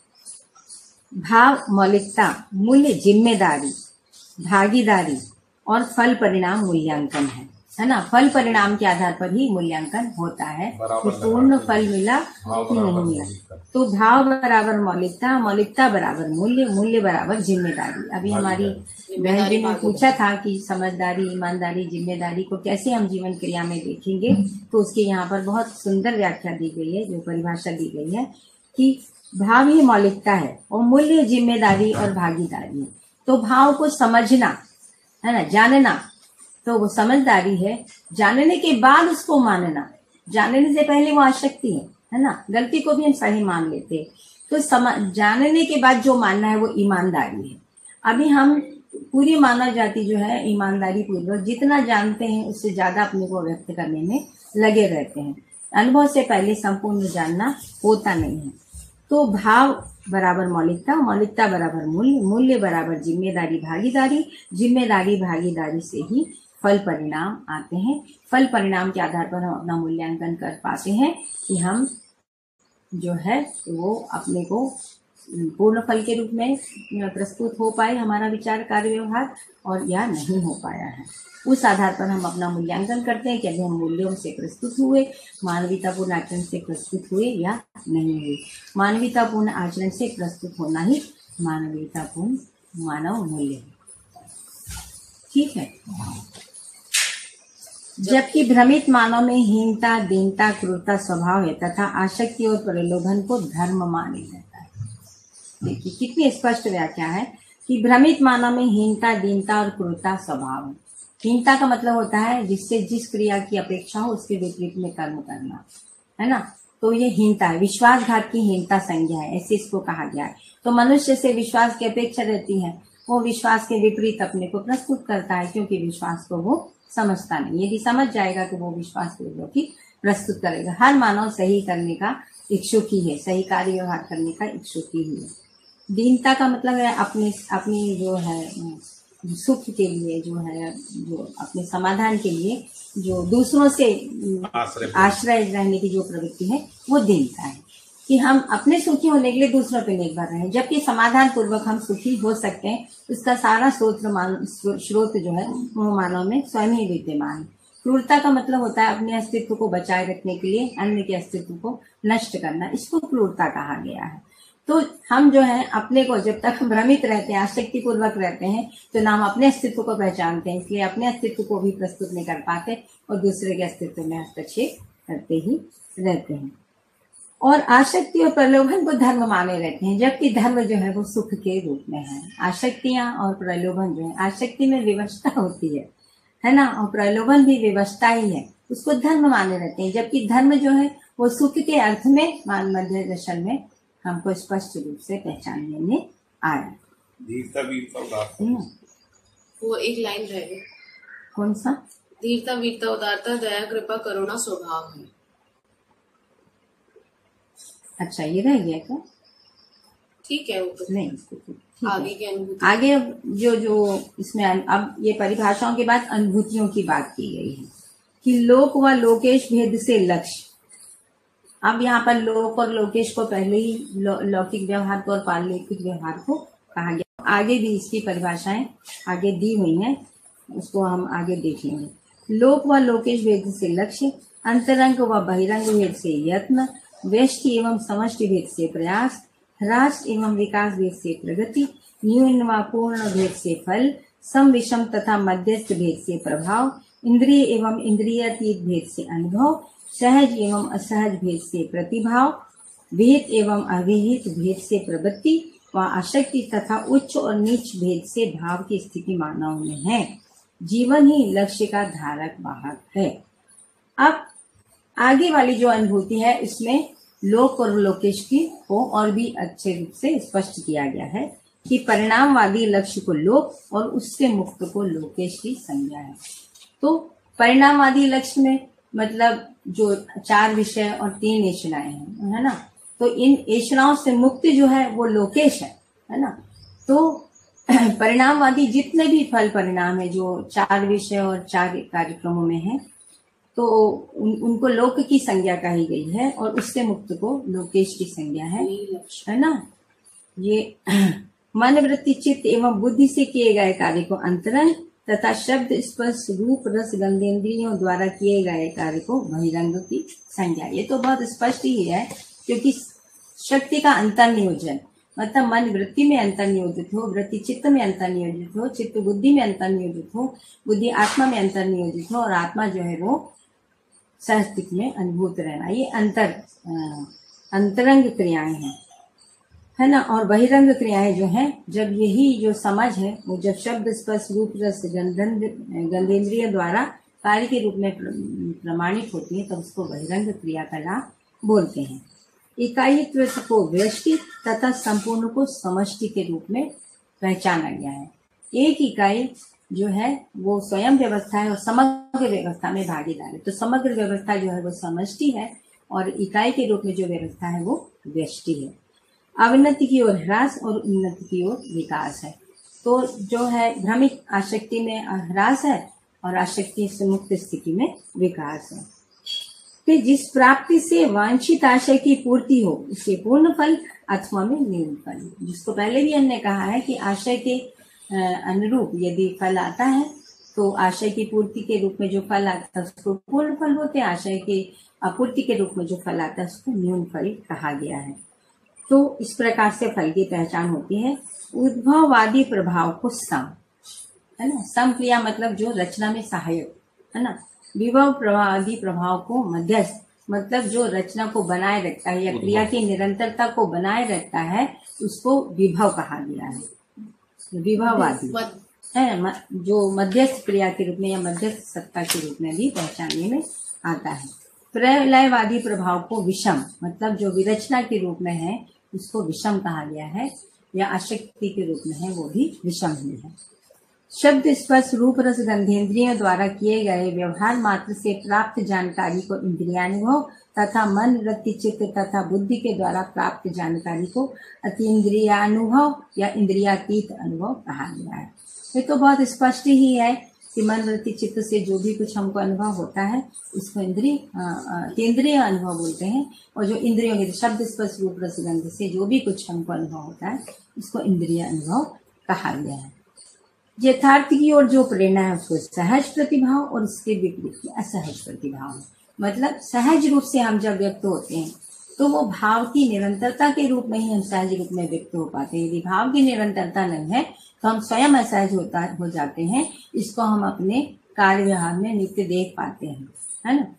भाव मौलिकता, मूल्य, जिम्मेदारी, भागीदारी और फल परिणाम मूल्यांकन है, है ना। फल परिणाम के आधार पर ही मूल्यांकन होता है कि पूर्ण फल मिला कि नहीं मिला। तो भाव बराबर मौलिकता, मौलिकता बराबर मूल्य, मूल्य बराबर जिम्मेदारी। अभी हमारी बहन जी ने पूछा था कि समझदारी, ईमानदारी, जिम्मेदारी को कैसे हम जीवन क्रिया में देखेंगे, तो उसके यहाँ पर बहुत सुंदर व्याख्या दी गई है, जो परिभाषा दी गई है कि भाव ही मौलिकता है और मूल्य जिम्मेदारी और भागीदारी है। तो भाव को समझना, है ना, जानना, तो वो समझदारी है। जानने के बाद उसको मानना, जानने से पहले वो आसक्ति है, है ना। गलती को भी हम सही मान लेते हैं, तो समझ, जानने के बाद जो मानना है वो ईमानदारी है। अभी हम पूरी मानव जाति जो है ईमानदारी पूर्वक जितना जानते हैं उससे ज्यादा अपने को व्यक्त करने में लगे रहते हैं। अनुभव से पहले संपूर्ण जानना होता नहीं है। तो भाव बराबर मौलिकता, मौलिकता बराबर मूल्य, मूल्य बराबर जिम्मेदारी, भागीदारी, जिम्मेदारी, भागीदारी से ही फल परिणाम आते हैं। फल परिणाम के आधार पर हम अपना मूल्यांकन कर पाते हैं कि हम जो है वो अपने को पूर्ण फल के रूप में प्रस्तुत हो पाए, हमारा विचार, कार्य, व्यवहार, और या नहीं हो पाया है। उस आधार पर हम अपना मूल्यांकन करते हैं कि अभी हम मूल्यों से प्रस्तुत हुए, मानवीयतापूर्ण आचरण से प्रस्तुत हुए या नहीं हुए। मानवीयतापूर्ण आचरण से प्रस्तुत होना ही मानवीयतापूर्ण मानव मूल्य है। ठीक है। जबकि भ्रमित मानव में हीनता, दीनता, क्रूरता स्वभाव है तथा आसक्ति और प्रलोभन को धर्म माना जाता है। देखिए कितनी स्पष्ट व्याख्या है कि भ्रमित मानव में हीनता, दीनता और क्रूरता स्वभाव है। हीनता का मतलब होता है जिससे जिस क्रिया की अपेक्षा हो उसके विपरीत में कर्म करना, है ना। तो ये हीनता है, विश्वासघात की हीनता संज्ञा है, ऐसे इसको कहा गया है। तो मनुष्य से विश्वास की अपेक्षा रहती है, वो विश्वास के विपरीत अपने को प्रस्तुत करता है, क्योंकि विश्वास को वो समझता नहीं। यदि समझ जाएगा तो वो विश्वास पूर्वक ही प्रस्तुत करेगा। हर मानव सही करने का इच्छुक ही है, सही कार्य व्यवहार करने का इच्छुक ही है। दीनता का मतलब है अपने अपनी जो है सुख के लिए, जो है जो अपने समाधान के लिए जो दूसरों से आश्रय रहने की जो प्रवृत्ति है वो दीनता है, कि हम अपने सुखी होने के लिए दूसरों पे निर्भर रहें, जबकि समाधान पूर्वक हम सुखी हो सकते हैं। उसका सारा स्रोत मान स्रोत जो है वो मानव में स्वयं ही विद्यमान है। क्रूरता का मतलब होता है अपने अस्तित्व को बचाए रखने के लिए अन्य के अस्तित्व को नष्ट करना, इसको क्रूरता कहा गया है। तो हम जो है अपने को जब तक भ्रमित रहते हैं, आसक्ति पूर्वक रहते हैं, तो ना हम अपने अस्तित्व को पहचानते हैं, इसलिए अपने अस्तित्व को भी प्रस्तुत नहीं कर पाते और दूसरे के अस्तित्व में हस्तक्षेप करते ही रहते हैं। और आसक्ति और प्रलोभन को धर्म माने रहते हैं, जबकि धर्म जो है वो सुख के रूप में है। आसक्तियां और प्रलोभन जो है, आसक्ति में विवशता होती है है ना, और प्रलोभन भी विवशता ही है, उसको धर्म माने रहते हैं, जबकि धर्म जो है वो सुख के अर्थ में मध्य दर्शन में हमको स्पष्ट रूप से पहचानने में आया। धीरता वीरता उदारता, वो एक लाइन रह गई, कौन सा? धीरता वीरता उदारता दया कृपा करुणा स्वभाव है। अच्छा, ये रह गया क्या? ठीक है, वो तो नहीं, आगे की अनुभूति, आगे जो जो इसमें अब ये परिभाषाओं के बाद अनुभूतियों की बात की गई है कि लोक व लोकेश भेद से लक्ष्य। अब यहाँ पर लोक और लोकेश को पहले ही लौकिक व्यवहार को और पारलौकिक व्यवहार को कहा गया। आगे भी इसकी परिभाषाएं आगे दी हुई हैं, उसको हम आगे देख लेंगे। लोक व लोकेश भेद से लक्ष्य, अंतरंग व बहिरंग भेद से यत्न, व्यष्टि एवं समष्टि भेद से प्रयास, ह्रास एवं विकास भेद से प्रगति, न्यून व पूर्ण भेद से फल, सम विषम तथा मध्यस्थ भेद से प्रभाव, इंद्रिय एवं इंद्रियातीत भेद से अनुभव, सहज एवं असहज भेद से प्रतिभाव, विहित एवं अविहित भेद से प्रवृत्ति व आसक्ति तथा उच्च और नीच भेद से भाव की स्थिति मानव में है। जीवन ही लक्ष्य का धारक वाहक है। अब आगे वाली जो अनुभूति है इसमें लोक और लोकेश की को और भी अच्छे रूप से स्पष्ट किया गया है कि परिणामवादी लक्ष्य को लोक और उससे मुक्त को लोकेश की संज्ञा है। तो परिणामवादी लक्ष्य में मतलब जो चार विषय और तीन ऐषणाएं हैं, है ना, तो इन ऐषणाओं से मुक्ति जो है वो लोकेश है, है ना। तो परिणामवादी जितने भी फल परिणाम है जो चार विषय और चार कार्यक्रमों में है, तो उन, उनको लोक की संज्ञा कही गई है और उससे मुक्त को लोकेश की संज्ञा है, है ना। ये मन वृत्ति चित्त एवं बुद्धि से किए गए कार्य को अंतरंग तथा शब्द स्पर्श रूप रस गंधेन्द्रियों द्वारा किए गए कार्य को बहिरंग की संज्ञा। ये तो बहुत स्पष्ट ही है, क्योंकि शक्ति का अंतर नियोजन मतलब मन वृत्ति में अंतर नियोजित हो, वृत्ति चित्त में अंतर नियोजित हो, चित्त बुद्धि में अंतर नियोजित हो, बुद्धि आत्मा में अंतर नियोजित हो और आत्मा जो है वो सहस्तिक में अनुभूत रहना, ये अंतर अंतरंग क्रियाएं हैं, है ना। और बहिरंग क्रियाएं जो हैं, जब यही जो समझ है वो जब शब्द स्पर्श रूप रस गंधेन्द्रिय द्वारा कार्य के रूप में प्रमाणित होती है तब तो उसको बहिरंग क्रियाकलाप बोलते हैं। इकाईत्व को व्यष्टि तथा संपूर्ण को समष्टि के रूप में पहचाना गया है। एक इकाई जो है वो स्वयं व्यवस्था है और समग्र व्यवस्था में भागीदार है। तो समग्र व्यवस्था जो है वो समष्टि है और इकाई के रूप में जो व्यवस्था है वो व्यष्टि है। अवनति की ओर ह्रास और उन्नति की ओर विकास है। तो जो है भ्रमित आसक्ति में ह्रास है और आसक्ति से मुक्त स्थिति में विकास है। फिर जिस प्राप्ति से वांछित आशय की पूर्ति हो उसे पूर्ण फल अथवा में न्यून फल, जिसको पहले भी हमने कहा है कि आशय के अनुरूप यदि फल आता है तो आशय की पूर्ति के रूप में जो फल आता है उसको पूर्ण फल बोलते हैं, आशय के अपूर्ति के रूप में जो फल आता है उसको न्यून फल कहा गया है। तो इस प्रकार से फल की पहचान होती है। उद्भववादी प्रभाव को सम, है ना, सम क्रिया मतलब जो रचना में सहायक, है ना। विभव प्रभावादी प्रभाव को मध्यस्थ मतलब जो रचना को बनाए रखता है या क्रिया की निरंतरता को बनाए रखता है उसको विभव कहा गया है, विभववादी। है, जो मध्यस्थ क्रिया के रूप में या मध्यस्थ सत्ता के रूप में भी पहचानने में आता है। प्रलयवादी प्रभाव को विषम, मतलब जो विरचना के रूप में है उसको विषम कहा गया है, या आशक्ति के रूप में है वो भी विषम ही है। शब्द स्पर्श रूप रस गंधेंद्रियों द्वारा किए गए व्यवहार मात्र से प्राप्त जानकारी को इंद्रियानुभव तथा मन वृत्ति चित्त तथा बुद्धि के द्वारा प्राप्त जानकारी को अतीन्द्रियानुभव या इंद्रियातीत अनुभव कहा गया है। ये तो बहुत स्पष्ट ही है कि मन वृत्ति चित्त से जो भी कुछ हमको अनुभव होता है उसको इंद्रिय केंद्रीय अनुभव बोलते हैं, और जो इंद्रियों के शब्द स्पर्श रूप रस गंध से जो भी कुछ हमको अनुभव होता है उसको इंद्रिय अनुभव कहा गया है। यथार्थ की ओर जो प्रेरणा है उसको सहज प्रतिभाव और उसके विपरीत असहज प्रतिभाव है। मतलब सहज रूप से हम जब व्यक्त होते हैं तो वो भाव की निरंतरता के रूप में ही हम सहज रूप में व्यक्त हो पाते हैं। यदि भाव की निरंतरता नहीं है तो हम स्वयं असहज होता हो जाते हैं। इसको हम अपने कार्य व्यवहार में नित्य देख पाते हैं, है ना।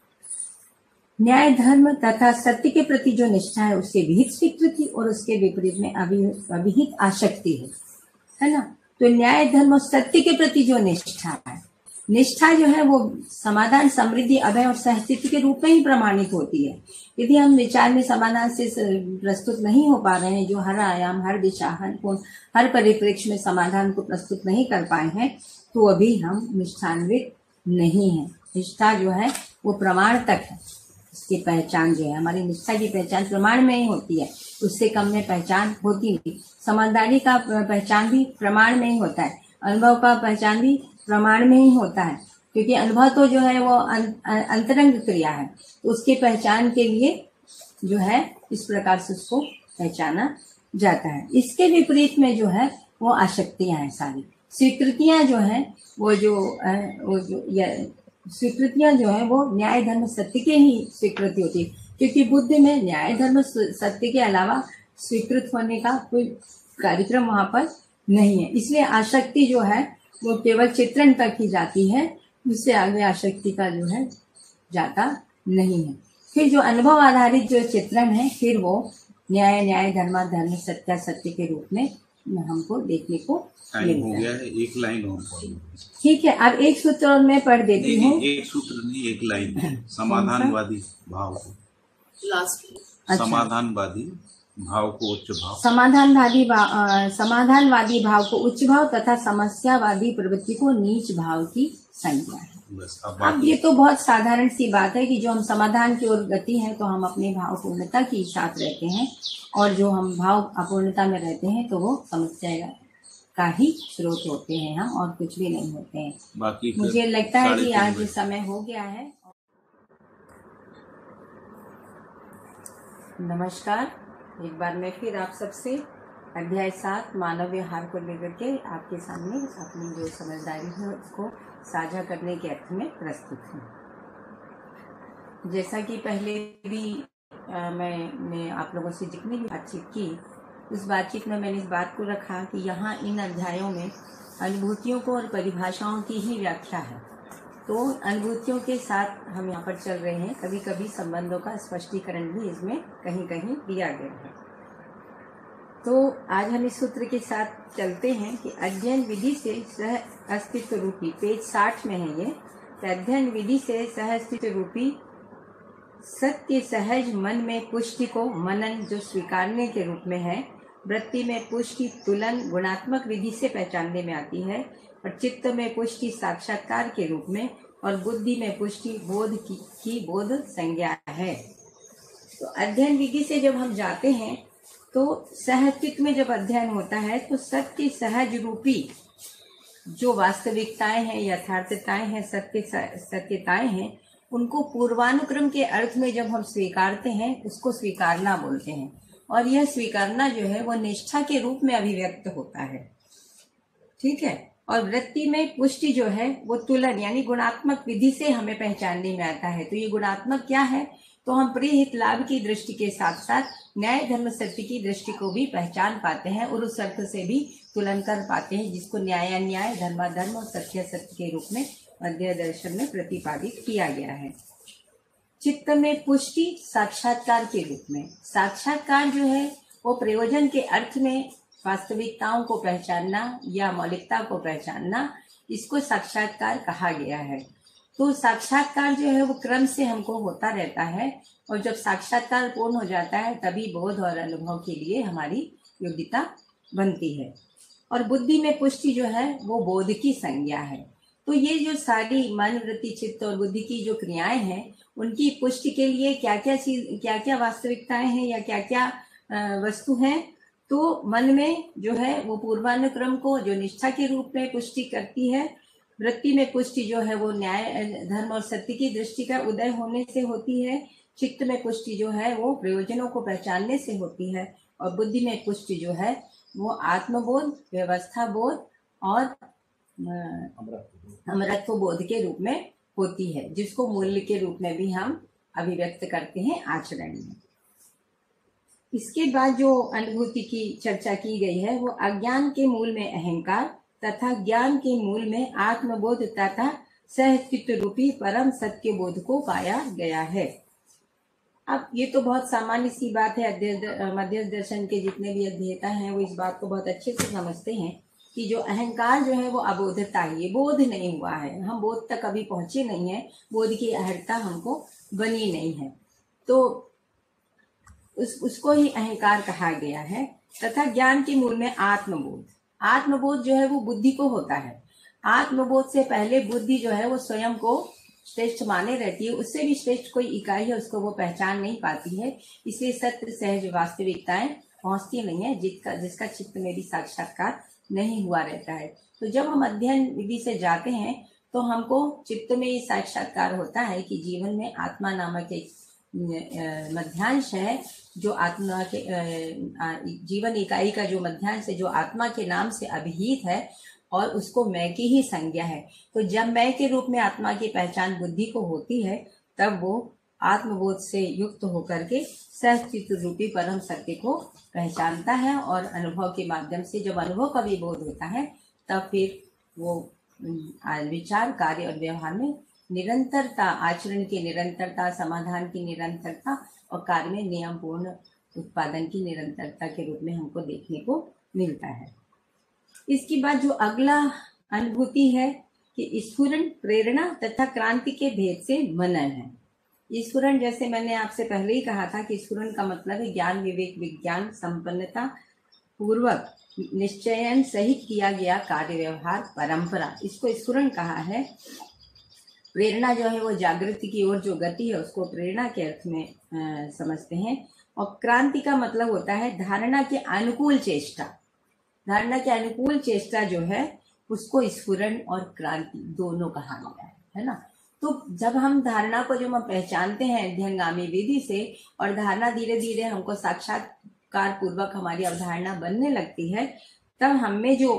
न्याय धर्म तथा सत्य के प्रति जो निष्ठा है उससे विहित स्वीकृति और उसके विपरीत में अभिहित आसक्ति है, है ना। तो न्याय धर्म और सत्य के प्रति जो निष्ठा है, निष्ठा जो है वो समाधान समृद्धि अभय और सहस्तित्व के रूप में ही प्रमाणित होती है। यदि हम विचार में समाधान से प्रस्तुत नहीं हो पा रहे हैं, जो हर आयाम हर दिशा हर कोण हर परिप्रेक्ष्य में समाधान को प्रस्तुत नहीं कर पाए हैं, तो अभी हम निष्ठान्वित नहीं है। निष्ठा जो है वो प्रमाण तक है, इसकी पहचान जो है हमारी निष्ठा की पहचान प्रमाण में ही होती है, उससे कम में पहचान होती नहीं। समझदारी का पहचान भी प्रमाण में ही होता है, अनुभव का पहचान भी प्रमाण में ही होता है, क्योंकि अनुभव तो जो है वो अंतरंग क्रिया है, तो उसके पहचान के लिए जो है इस प्रकार से उसको पहचाना जाता है। इसके विपरीत में जो है वो आसक्तियां हैं, सारी स्वीकृतियां जो है वो जो वो जो स्वीकृतियां जो है वो न्याय धर्म सत्य के ही स्वीकृति होती है, क्योंकि बुद्धि में न्याय धर्म सत्य के अलावा स्वीकृत होने का कोई कार्यक्रम वहां पर नहीं है। इसलिए आसक्ति जो है वो केवल चित्रण तक ही जाती है, उससे आगे आसक्ति का जो है जाता नहीं है। फिर जो अनुभव आधारित जो चित्रण है फिर वो न्याय न्याय धर्मा धर्म सत्य सत्य के रूप में हमको देखने को टाइम हो गया है। एक लाइन और पढ़ो। ठीक है, अब एक सूत्र और मैं पढ़ देती हूँ। एक सूत्र नहीं, एक लाइन। समाधानवादी भाव को लास्ट समाधानवादी भाव को उच्च भाव, समाधानवादी समाधानवादी भाव को उच्च भाव तथा समस्यावादी प्रवृत्ति को नीच भाव की संज्ञा है। बस अब अब ये तो बहुत साधारण सी बात है कि जो हम समाधान की ओर गति है तो हम अपने भाव पूर्णता के साथ रहते हैं, और जो हम भाव अपूर्णता में रहते हैं तो वो समस्या का ही स्रोत होते हैं हम, और कुछ भी नहीं होते हैं। बाकी मुझे लगता है कि आज समय हो गया है। नमस्कार, एक बार मैं फिर आप सबसे अध्याय सात मानव व्यवहार को लेकर के आपके सामने अपनी जो समझदारी है उसको साझा करने के अर्थ में प्रस्तुत हूँ। जैसा कि पहले भी आ, मैंने आप लोगों से जितनी भी बातचीत की, उस बातचीत में मैंने इस बात को रखा कि यहाँ इन अध्यायों में अनुभूतियों को और परिभाषाओं की ही व्याख्या है, तो अनुभूतियों के साथ हम यहाँ पर चल रहे हैं। कभी कभी संबंधों का स्पष्टीकरण भी इसमें कहीं कहीं दिया गया है। तो आज हम इस सूत्र के साथ चलते हैं कि अध्ययन विधि से सह अस्तित्व रूपी, पेज साठ में है ये, अध्ययन विधि से सह अस्तित्व रूपी सत्य सहज मन में पुष्टि को मनन जो स्वीकारने के रूप में है, वृत्ति में पुष्टि तुलन गुणात्मक विधि से पहचानने में आती है, और चित्त में पुष्टि साक्षात्कार के रूप में, और बुद्धि में पुष्टि बोध की, की बोध संज्ञा है। तो अध्ययन विधि से जब हम जाते हैं तो सहअस्तित्व में जब अध्ययन होता है तो सत्य सहज रूपी जो वास्तविकताएं हैं, यथार्थताएं हैं, सत्य सत्यताएं हैं, उनको पूर्वानुक्रम के अर्थ में जब हम स्वीकारते हैं उसको स्वीकारना बोलते हैं। और यह स्वीकारना जो है वो निष्ठा के रूप में अभिव्यक्त होता है, ठीक है। और वृत्ति में पुष्टि जो है वो तुलन यानी गुणात्मक विधि से हमें पहचानने में आता है। तो ये गुणात्मक क्या है, तो हम प्रियहित लाभ की दृष्टि के साथ साथ न्याय धर्म सत्य की दृष्टि को भी पहचान पाते हैं और उस अर्थ से भी तुलन कर पाते हैं, जिसको न्याय न्याय धर्माधर्म और सत्य सत्य के रूप में अध्यय दर्शन में प्रतिपादित किया गया है। चित्त में पुष्टि साक्षात्कार के रूप में, साक्षात्कार जो है वो प्रयोजन के अर्थ में वास्तविकताओं को पहचानना या मौलिकता को पहचानना, इसको साक्षात्कार कहा गया है। तो साक्षात्कार जो है वो क्रम से हमको होता रहता है, और जब साक्षात्कार पूर्ण हो जाता है तभी बोध और अनुभव के लिए हमारी योग्यता बनती है। और बुद्धि में पुष्टि जो है वो बोध की संज्ञा है। तो ये जो सारी मन, वृत्ति, चित्त और बुद्धि की जो क्रियाएं हैं, उनकी पुष्टि के लिए क्या क्या चीज, क्या क्या वास्तविकताएं हैं या क्या क्या वस्तु हैं, तो मन में जो है वो पूर्वानुक्रम को जो निष्ठा के रूप में पुष्टि करती है। वृत्ति में पुष्टि जो है वो न्याय, धर्म और सत्य की दृष्टि का उदय होने से होती है। चित्त में पुष्टि जो है वो प्रयोजनों को पहचानने से होती है। और बुद्धि में पुष्टि जो है वो आत्मबोध, व्यवस्था बोध और अमरत्व बोध के रूप में होती है, जिसको मूल्य के रूप में भी हम अभिव्यक्त करते हैं आचरण में। इसके बाद जो अनुभूति की चर्चा की गई है वो अज्ञान के मूल में अहंकार तथा ज्ञान के मूल में आत्मबोध तथा सहस्तित्व रूपी परम सत्य बोध को पाया गया है। अब ये तो बहुत सामान्य सी बात है। मध्यस्थ दर्शन के जितने भी अध्येता हैं वो इस बात को बहुत अच्छे से समझते हैं कि जो अहंकार जो है वो अबोधता है, ये बोध नहीं हुआ है, हम बोध तक कभी पहुंचे नहीं है, बोध की अहर्ता हमको बनी नहीं है, तो उस उसको ही अहंकार कहा गया है। तथा ज्ञान के मूल में आत्मबोध, आत्मबोध जो है वो बुद्धि को होता है। आत्मबोध से पहले बुद्धि जो है वो स्वयं को श्रेष्ठ माने रहती है, उससे भी श्रेष्ठ कोई इकाई है उसको वो पहचान नहीं पाती है, इसलिए सत्य सहज वास्तविकताएं पहुंचती नहीं है, जिसका जिसका चित्त में भी साक्षात्कार नहीं हुआ रहता है। तो जब हम अध्ययन विधि से जाते हैं तो हमको चित्त में ये साक्षात्कार होता है कि जीवन में आत्मा नामक एक मध्यांश है, जो आत्मा के जीवन इकाई का जो मध्यांश है, जो आत्मा के नाम से अभिहित है और उसको मैं की ही संज्ञा है। तो जब मैं के रूप में आत्मा की पहचान बुद्धि को होती है, तब वो आत्मबोध से युक्त होकर के सहस्तित्व रूपी परम सत्य को पहचानता है, और अनुभव के माध्यम से जब अनुभव का भी बोध होता है तब फिर वो विचार, कार्य और व्यवहार में निरंतरता, आचरण की निरंतरता, समाधान की निरंतरता और कार्य में नियम पूर्ण उत्पादन की निरंतरता के रूप में हमको देखने को मिलता है। इसके बाद जो अगला अनुभूति है कि स्फुरण, प्रेरणा तथा क्रांति के भेद से मनन है। स्फुरण, जैसे मैंने आपसे पहले ही कहा था कि स्फुरण का मतलब है ज्ञान, विवेक, विज्ञान संपन्नता पूर्वक निश्चयन सहित किया गया कार्य व्यवहार परंपरा, इसको स्फुरण कहा है। प्रेरणा जो है वो जागृति की ओर जो गति है उसको प्रेरणा के अर्थ में आ, समझते हैं। और क्रांति का मतलब होता है धारणा के अनुकूल चेष्टा, धारणा के अनुकूल चेष्टा जो है उसको स्फुरण और क्रांति दोनों कहा गया है, है ना। तो जब हम धारणा को जो हम पहचानते हैं अध्ययनगामी विधि से, और धारणा धीरे धीरे हमको साक्षात्कार पूर्वक हमारी अवधारणा बनने लगती है, तब हमें जो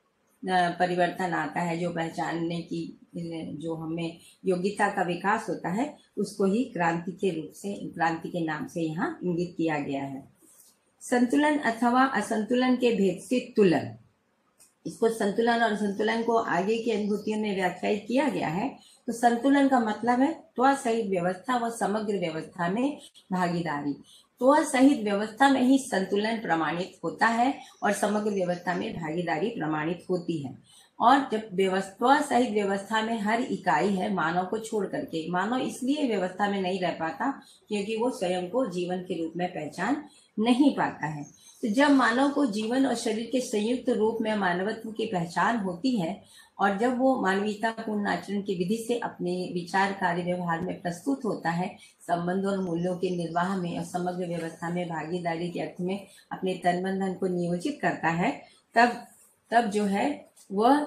परिवर्तन आता है, जो पहचानने की जो हमें योग्यता का विकास होता है, उसको ही क्रांति के रूप से, क्रांति के नाम से यहाँ इंगित किया गया है। संतुलन अथवा असंतुलन के भेद से तुलन, इसको संतुलन और संतुलन को आगे की अनुभूतियों में व्याख्यायित किया गया है। तो संतुलन का मतलब है त्वचा सहित व्यवस्था व समग्र व्यवस्था में भागीदारी। त्वचा सहित व्यवस्था में ही संतुलन प्रमाणित होता है और समग्र व्यवस्था में भागीदारी प्रमाणित होती है। और जब व्यवस्था सहित व्यवस्था में हर इकाई है मानव को छोड़ करके, मानव इसलिए व्यवस्था में नहीं रह पाता क्योंकि वो स्वयं को जीवन के रूप में पहचान नहीं पाता है। तो जब मानव को जीवन और शरीर के संयुक्त रूप में मानवत्व की पहचान होती है, और जब वो मानवीयता पूर्ण आचरण की विधि से अपने विचार, कार्य, व्यवहार में प्रस्तुत होता है, संबंधों और मूल्यों के निर्वाह में और समग्र व्यवस्था में भागीदारी के अर्थ में अपने तन मन धन को नियोजित करता है, तब तब जो है वह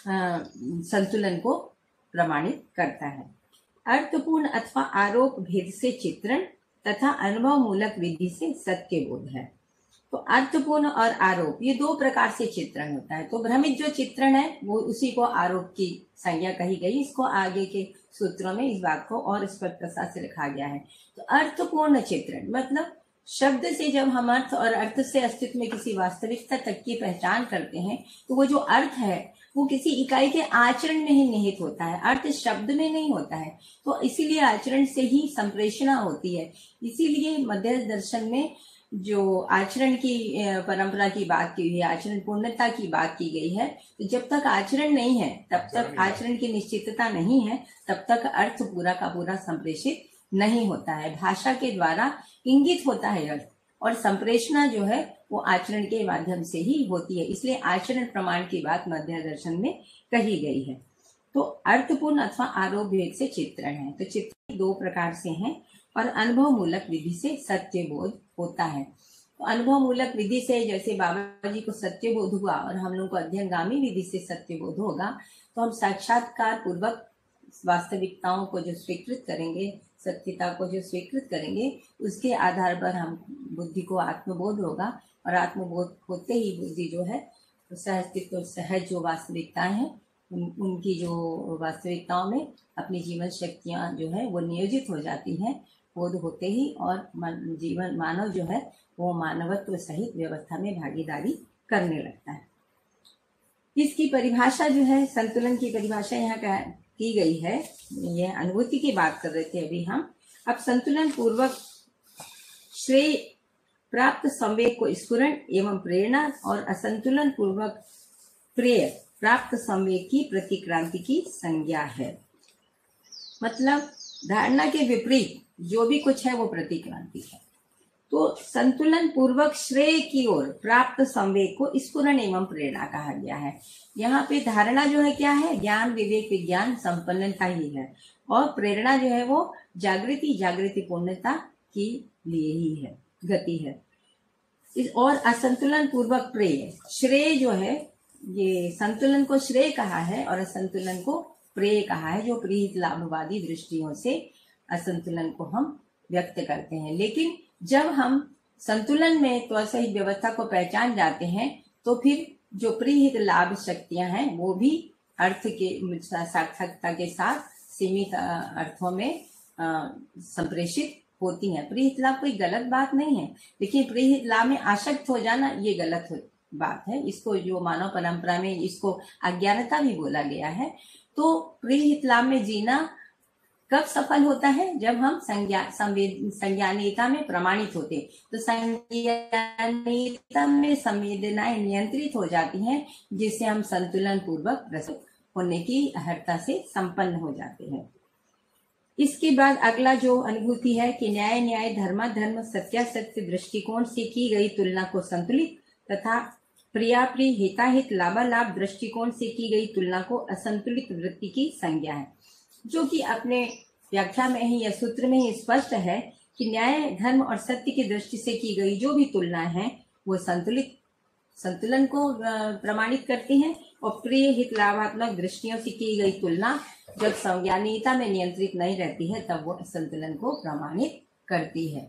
संतुलन को प्रमाणित करता है। अर्थपूर्ण अथवा आरोप भेद से चित्रण तथा अनुभव मूलक विधि से सत्य बोध है। तो अर्थपूर्ण और आरोप, ये दो प्रकार से चित्रण होता है। तो भ्रमित जो चित्रण है वो उसी को आरोप की संज्ञा कही गई। इसको आगे के सूत्रों में इस बात को और स्पष्टता से लिखा गया है। तो अर्थपूर्ण चित्रण मतलब शब्द से जब हम अर्थ और अर्थ से अस्तित्व में किसी वास्तविकता तक की पहचान करते हैं, तो वो जो अर्थ है वो किसी इकाई के आचरण में ही निहित होता है, अर्थ शब्द में नहीं होता है। तो इसीलिए आचरण से ही संप्रेषणा होती है। इसीलिए मध्यस्थ दर्शन में जो आचरण की अ, परंपरा की बात की हुई है, आचरण पूर्णता की बात की गई है। तो जब तक आचरण नहीं है, तब तक आचरण की निश्चितता नहीं है, तब तक अर्थ पूरा का पूरा संप्रेषित नहीं होता है। भाषा के द्वारा इंगित होता है अर्थ, और संप्रेषणा जो है वो आचरण के माध्यम से ही होती है। इसलिए आचरण प्रमाण की बात मध्य दर्शन में कही गई है। तो अर्थपूर्ण अथवा आरोप भेद से चित्रण है। तो चित्रण दो प्रकार से हैं, और अनुभव मूलक विधि से सत्य बोध होता है। तो अनुभव मूलक विधि से जैसे बाबा जी को सत्य बोध हुआ और हम लोग को अध्ययनगामी विधि से सत्य बोध होगा, तो हम साक्षात्कार पूर्वक वास्तविकताओं को जो स्वीकृत करेंगे, सत्यता को जो स्वीकृत करेंगे, उसके आधार पर हम बुद्धि को आत्मबोध होगा, और आत्मबोध होते ही बुद्धि जो है सहअस्तित्व सहज जो वास्तविकताएं हैं उन, उनकी जो वास्तविकताओं में अपनी जीवन शक्तियां जो है वो नियोजित हो जाती हैं बोध होते ही, और मन, जीवन मानव जो है वो मानवत्व सहित व्यवस्था में भागीदारी करने लगता है। इसकी परिभाषा जो है, संतुलन की परिभाषा यहाँ का की गई है। यह अनुभूति की बात कर रहे थे अभी हम। अब संतुलन पूर्वक श्रेय प्राप्त संवेग को स्फुरण एवं प्रेरणा, और असंतुलन पूर्वक प्रेय प्राप्त संवेग की प्रतिक्रांति की संज्ञा है। मतलब धारणा के विपरीत जो भी कुछ है वो प्रतिक्रांति है। तो संतुलन पूर्वक श्रेय की ओर प्राप्त संवेग को स्फुरण एवं प्रेरणा कहा गया है। यहाँ पे धारणा जो है क्या है, ज्ञान विवेक विज्ञान संपन्नता ही है, और प्रेरणा जो है वो जागृति जागृति पूर्णता की लिए ही है, गति है। इस और असंतुलन पूर्वक प्रेय, श्रेय जो है, ये संतुलन को श्रेय कहा है और असंतुलन को प्रेय कहा है, जो प्रीत लाभवादी दृष्टियों से असंतुलन को हम व्यक्त करते हैं। लेकिन जब हम संतुलन में त्वसहित व्यवस्था को पहचान जाते हैं, तो फिर जो प्रीहित लाभ शक्तियां हैं वो भी अर्थ के सार्थकता के साथ सीमित अर्थों में संप्रेषित होती हैं। प्रीहित लाभ कोई गलत बात नहीं है, लेकिन प्रीहित लाभ में आसक्त हो जाना ये गलत बात है। इसको जो मानव परंपरा में इसको अज्ञानता भी बोला गया है। तो प्रीहित लाभ में जीना कब सफल होता है, जब हम संज्ञा संज्ञानीयता में प्रमाणित होते। तो संज्ञानीयता में संवेदनाएं नियंत्रित हो जाती हैं, जिससे हम संतुलन पूर्वक प्रस्तुत होने की अर्हता से संपन्न हो जाते हैं। इसके बाद अगला जो अनुभूति है कि न्याय न्याय धर्मा धर्म सत्यासत्य दृष्टिकोण से की गई तुलना को संतुलित तथा प्रियाप्रिय हिताहित लाभालाभ दृष्टिकोण से की गई तुलना को असंतुलित वृत्ति की संज्ञा है। जो कि अपने व्याख्या में ही या सूत्र में ही स्पष्ट है कि न्याय धर्म और सत्य की दृष्टि से की गई जो भी तुलना है वो संतुलित संतुलन को प्रमाणित करती हैं, और प्रिय हित लाभात्मक दृष्टियों से की गई तुलना जब संज्ञानीयता में नियंत्रित नहीं रहती है तब वो संतुलन को प्रमाणित करती है।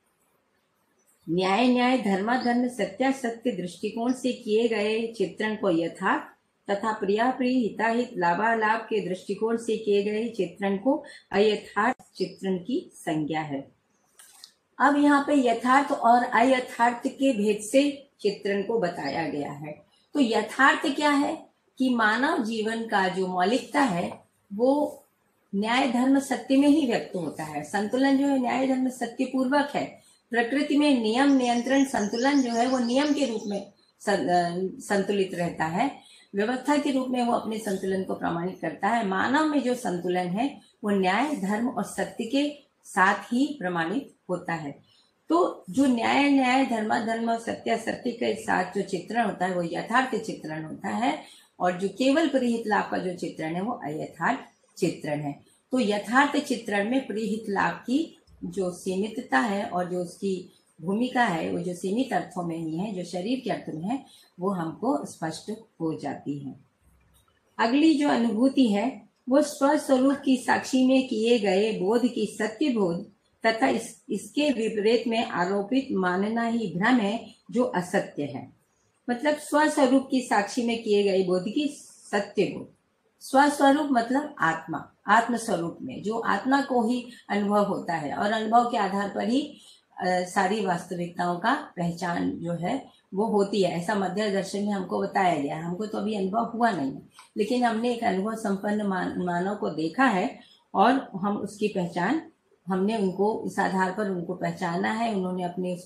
न्याय न्याय धर्माधर्म सत्यासत्य दृष्टिकोण से किए गए चित्रण को यथार्थ तथा प्रियाप्रिय हिताहित लाभालाभ के दृष्टिकोण से किए गए चित्रण को अयथार्थ चित्रण की संज्ञा है। अब यहाँ पे यथार्थ और अयथार्थ के भेद से चित्रण को बताया गया है। तो यथार्थ क्या है कि मानव जीवन का जो मौलिकता है वो न्याय धर्म सत्य में ही व्यक्त होता है। संतुलन जो है न्याय धर्म सत्य पूर्वक है। प्रकृति में नियम नियंत्रण संतुलन जो है वो नियम के रूप में संतुलित रहता है, व्यवस्था के रूप में वो अपने संतुलन को प्रमाणित करता है। मानव में जो संतुलन है वो न्याय धर्म और सत्य के साथ ही प्रमाणित होता है। तो जो न्याय न्याय धर्म धर्म और सत्य सत्य के साथ जो चित्रण होता है वो यथार्थ चित्रण होता है, और जो केवल प्रीहित लाभ का जो चित्रण है वो अयथार्थ चित्रण है। तो यथार्थ चित्रण में प्रीहित लाभ की जो सीमितता है और जो उसकी भूमिका है वो जो सीमित अर्थों में ही है, जो शरीर के अर्थ में है, वो हमको स्पष्ट हो जाती है। अगली जो अनुभूति है वो स्वस्वरूप की साक्षी में किए गए बोध की सत्य बोध तथा इस, इसके विपरीत में आरोपित मानना ही भ्रम है जो असत्य है। मतलब स्वस्वरूप की साक्षी में किए गए बोध की सत्य बोध। स्वस्वरूप मतलब आत्मा, आत्म स्वरूप में जो आत्मा को ही अनुभव होता है, और अनुभव के आधार पर ही आ, सारी वास्तविकताओं का पहचान जो है वो होती है। ऐसा मध्य दर्शन में हमको बताया गया। हमको तो अभी अनुभव हुआ नहीं, लेकिन हमने एक अनुभव संपन्न मान, मानव को देखा है, और हम उसकी पहचान हमने उनको इस आधार पर उनको पहचाना है। उन्होंने अपने उसको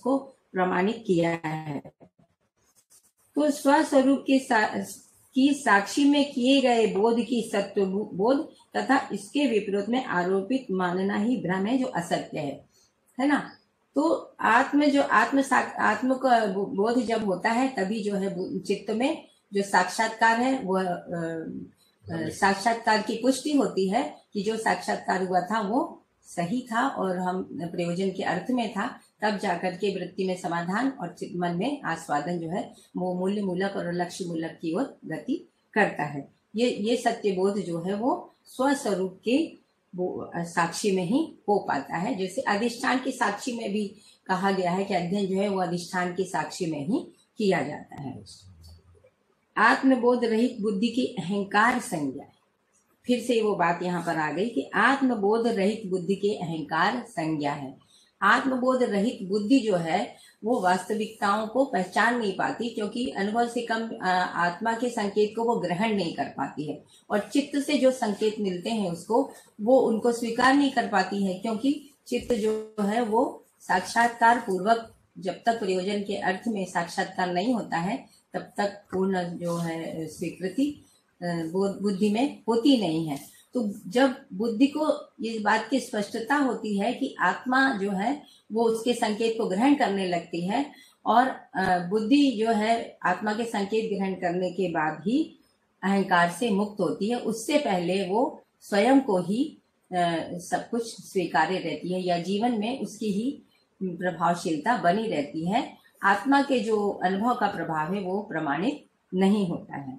प्रमाणित किया है। तो स्वस्वरूप के सा, की साक्षी में किए गए बोध की सत्य बोध तथा इसके विपरीत में आरोपित मानना ही भ्रम है, जो असत्य है, है ना। तो आत्म जो आत्म आत्म का बोध जब होता है तभी जो है चित्त में जो साक्षात्कार है वह साक्षात्कार की पुष्टि होती है कि जो साक्षात्कार हुआ था वो सही था और हम प्रयोजन के अर्थ में था। तब जाकर के वृत्ति में समाधान और मन में आस्वादन जो है वो मूल्य मूलक और लक्ष्य मूलक की ओर गति करता है। ये ये सत्य बोध जो है वो स्वस्वरूप के वो साक्षी में ही हो पाता है। जैसे अधिष्ठान की साक्षी में भी कहा गया है कि अध्ययन जो है वो अधिष्ठान की साक्षी में ही किया जाता है। आत्मबोध रहित बुद्धि की अहंकार संज्ञा, फिर से वो बात यहाँ पर आ गई कि आत्मबोध रहित बुद्धि के अहंकार संज्ञा है। आत्मबोध रहित बुद्धि जो है वो वास्तविकताओं को पहचान नहीं पाती, क्योंकि अनुभव से कम आत्मा के संकेत को वो ग्रहण नहीं कर पाती है, और चित्त से जो संकेत मिलते हैं उसको वो उनको स्वीकार नहीं कर पाती है, क्योंकि चित्त जो है वो साक्षात्कार पूर्वक जब तक प्रयोजन के अर्थ में साक्षात्कार नहीं होता है तब तक पूर्ण जो है स्वीकृति बुद्धि में होती नहीं है। तो जब बुद्धि को इस बात की स्पष्टता होती है कि आत्मा जो है वो उसके संकेत को ग्रहण करने लगती है, और बुद्धि जो है आत्मा के संकेत ग्रहण करने के बाद ही अहंकार से मुक्त होती है, उससे पहले वो स्वयं को ही सब कुछ स्वीकार्य रहती है, या जीवन में उसकी ही प्रभावशीलता बनी रहती है। आत्मा के जो अनुभव का प्रभाव है वो प्रमाणित नहीं होता है।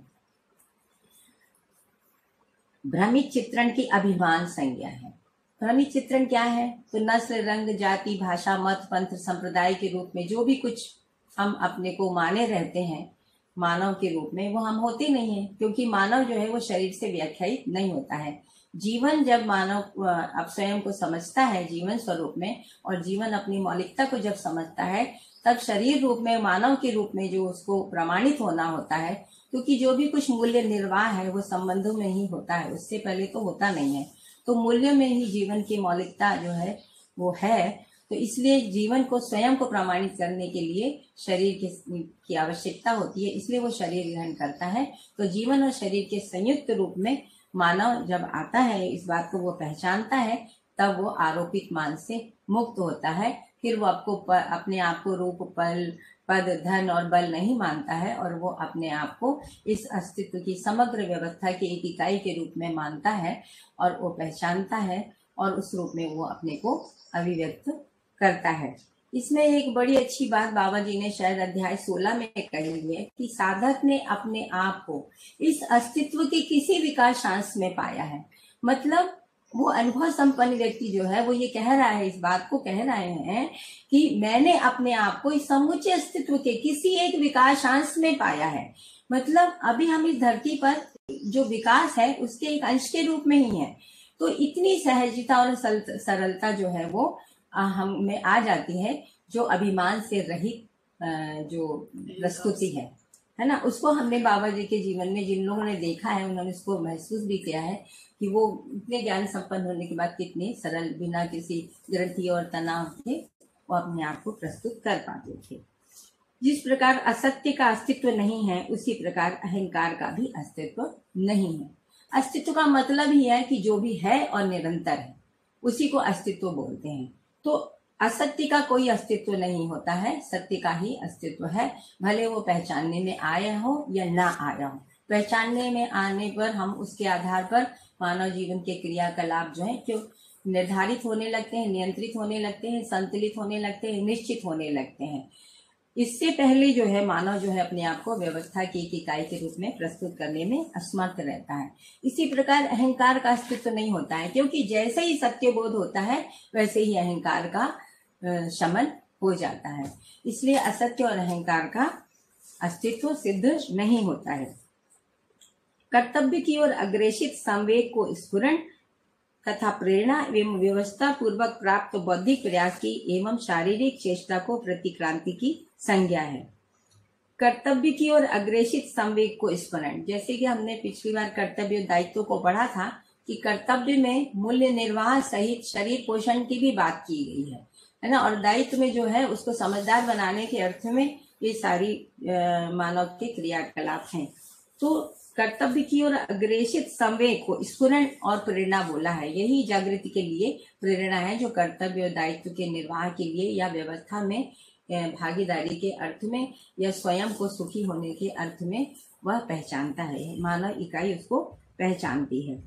भ्रमित चित्रण की अभिमान संज्ञा है। भ्रमित चित्रण क्या है? तो नस्ल, रंग, जाति, भाषा, मत, पंथ, संप्रदाय के रूप में जो भी कुछ हम अपने को माने रहते हैं मानव के रूप में, वो हम होते नहीं है, क्योंकि मानव जो है वो शरीर से व्याख्यायित नहीं होता है। जीवन जब मानव अब स्वयं को समझता है जीवन स्वरूप में, और जीवन अपनी मौलिकता को जब समझता है, तब शरीर रूप में मानव के रूप में जो उसको प्रमाणित होना होता है, क्योंकि जो भी कुछ मूल्य निर्वाह है वो संबंधों में ही होता है, उससे पहले तो होता नहीं है। तो मूल्य में ही जीवन की मौलिकता जो है वो है। तो इसलिए जीवन को स्वयं को प्रमाणित करने के लिए शरीर की, की आवश्यकता होती है, इसलिए वो शरीर ग्रहण करता है। तो जीवन और शरीर के संयुक्त रूप में मानव जब आता है, इस बात को वो पहचानता है, तब वो आरोपित मान से मुक्त होता है। फिर वो आपको अपने आप को रूप, पल, पद, धन और बल नहीं मानता है, और वो अपने आप को इस अस्तित्व की समग्र व्यवस्था की एक इकाई के रूप में मानता है, और वो पहचानता है, और उस रूप में वो अपने को अभिव्यक्त करता है। इसमें एक बड़ी अच्छी बात बाबा जी ने शायद अध्याय सोलह में कही है कि साधक ने अपने आप को इस अस्तित्व के किसी विकासांश में पाया है। मतलब वो अनुभव संपन्न व्यक्ति जो है वो ये कह रहा है, इस बात को कह रहे हैं कि मैंने अपने आप को इस समूचे अस्तित्व के किसी एक विकासांश में पाया है। मतलब अभी हम इस धरती पर जो विकास है उसके एक अंश के रूप में ही है। तो इतनी सहजता और सरलता जो है वो हम में आ जाती है, जो अभिमान से रहित जो प्रस्तुति है है ना, उसको हमने बाबा जी के जीवन में जिन लोगों ने देखा है उन्होंने उसको महसूस भी किया है कि वो इतने ज्ञान संपन्न होने के बाद कितने सरल, बिना किसी ग्रंथि और तनाव के वो अपने आप को प्रस्तुत कर पाते थे। जिस प्रकार असत्य का अस्तित्व नहीं है, उसी प्रकार अहंकार का भी अस्तित्व नहीं है। अस्तित्व का मतलब ही है कि जो भी है और निरंतर है उसी को अस्तित्व बोलते हैं। तो असत्य का कोई अस्तित्व नहीं होता है, सत्य का ही अस्तित्व है, भले वो पहचानने में आया हो या ना आया हो। पहचानने में आने पर हम उसके आधार पर मानव जीवन के क्रियाकलाप जो है क्यों निर्धारित होने लगते हैं, नियंत्रित होने लगते हैं, संतुलित होने लगते हैं, निश्चित होने लगते हैं। इससे पहले जो है मानव जो है अपने आप को व्यवस्था की एक इकाई के रूप में प्रस्तुत करने में असमर्थ रहता है। इसी प्रकार अहंकार का अस्तित्व नहीं होता है, क्योंकि जैसे ही सत्य बोध होता है वैसे ही अहंकार का शमन हो जाता है। इसलिए असत्य और अहंकार का अस्तित्व सिद्ध नहीं होता है। कर्तव्य की ओर अग्रेसित संवेग को स्फुरण तथा प्रेरणा एवं व्यवस्था पूर्वक प्राप्त बौद्धिक प्रयास की एवं शारीरिक चेष्टा को प्रतिक्रांति की संज्ञा है। कर्तव्य की ओर अग्रेसित संवेग को स्मरण, जैसे कि हमने पिछली बार कर्तव्य दायित्व को पढ़ा था कि कर्तव्य में मूल्य निर्वाह सहित शरीर पोषण की भी बात की गई है। है ना। और दायित्व में जो है उसको समझदार बनाने के अर्थ में ये सारी मानव के क्रियाकलाप हैं। तो कर्तव्य की ओर अग्रेसित संवेग को स्फुरण और प्रेरणा बोला है। यही जागृति के लिए प्रेरणा है जो कर्तव्य और दायित्व के निर्वाह के लिए या व्यवस्था में भागीदारी के अर्थ में या स्वयं को सुखी होने के अर्थ में वह पहचानता है। मानव इकाई उसको पहचानती है।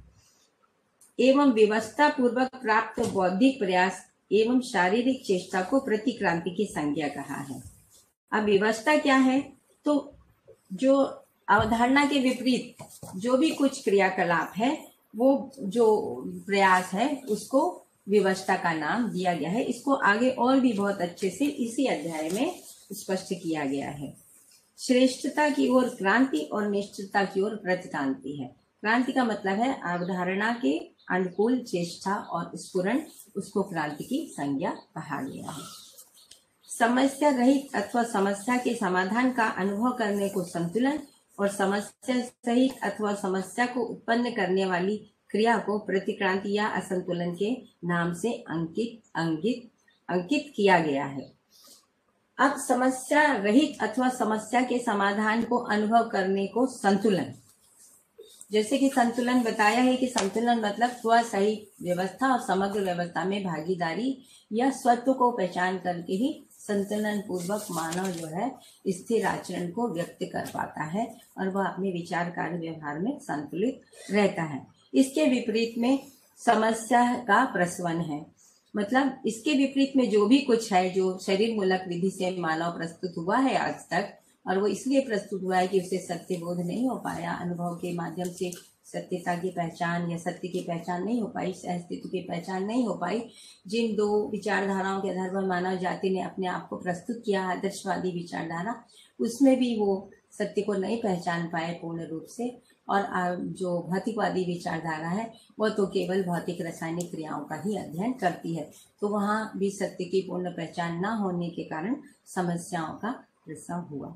एवं व्यवस्था पूर्वक प्राप्त बौद्धिक प्रयास एवं शारीरिक चेष्टा को प्रतिक्रांति की संज्ञा कहा है। अब व्यवस्था क्या है? तो जो अवधारणा के विपरीत जो भी कुछ क्रियाकलाप है, वो जो प्रयास है उसको व्यवस्था का नाम दिया गया है। इसको आगे और भी बहुत अच्छे से इसी अध्याय में स्पष्ट किया गया है। श्रेष्ठता की ओर क्रांति और निष्ठता की ओर प्रतिक्रांति है। क्रांति का मतलब है अवधारणा के अनुकूल चेष्टा और स्फुरण, उसको क्रांति की संज्ञा कहा गया है। समस्या रहित अथवा समस्या के समाधान का अनुभव करने को संतुलन और समस्या सहित अथवा समस्या को उत्पन्न करने वाली क्रिया को प्रतिक्रांति या असंतुलन के नाम से अंकित अंकित अंकित किया गया है। अब समस्या रहित अथवा समस्या के समाधान को अनुभव करने को संतुलन, जैसे कि संतुलन बताया है कि संतुलन मतलब स्व सहित व्यवस्था और समग्र व्यवस्था में भागीदारी या स्वत्व को पहचान करके ही संतुलन पूर्वक मानव जो है स्थिर आचरण को व्यक्त कर पाता है और वह अपने विचार कार्य व्यवहार में संतुलित रहता है। इसके विपरीत में समस्या का प्रसवन है, मतलब इसके विपरीत में जो भी कुछ है जो शरीर मूलक विधि से मानव प्रस्तुत हुआ है आज तक, और वो इसलिए प्रस्तुत हुआ है कि उसे सत्य बोध नहीं हो पाया, अनुभव के माध्यम से सत्यता की पहचान या सत्य की पहचान नहीं हो पाई, अस्तित्व की पहचान नहीं हो पाई। जिन दो विचारधाराओं के आधार पर मानव जाति ने अपने आप को प्रस्तुत किया, आदर्शवादी विचारधारा, उसमें भी वो सत्य को नहीं पहचान पाए पूर्ण रूप से, और जो भौतिकवादी विचारधारा है वो तो केवल भौतिक रासायनिक क्रियाओं का ही अध्ययन करती है। तो वहाँ भी सत्य की पूर्ण पहचान न होने के कारण समस्याओं का प्रसव हुआ।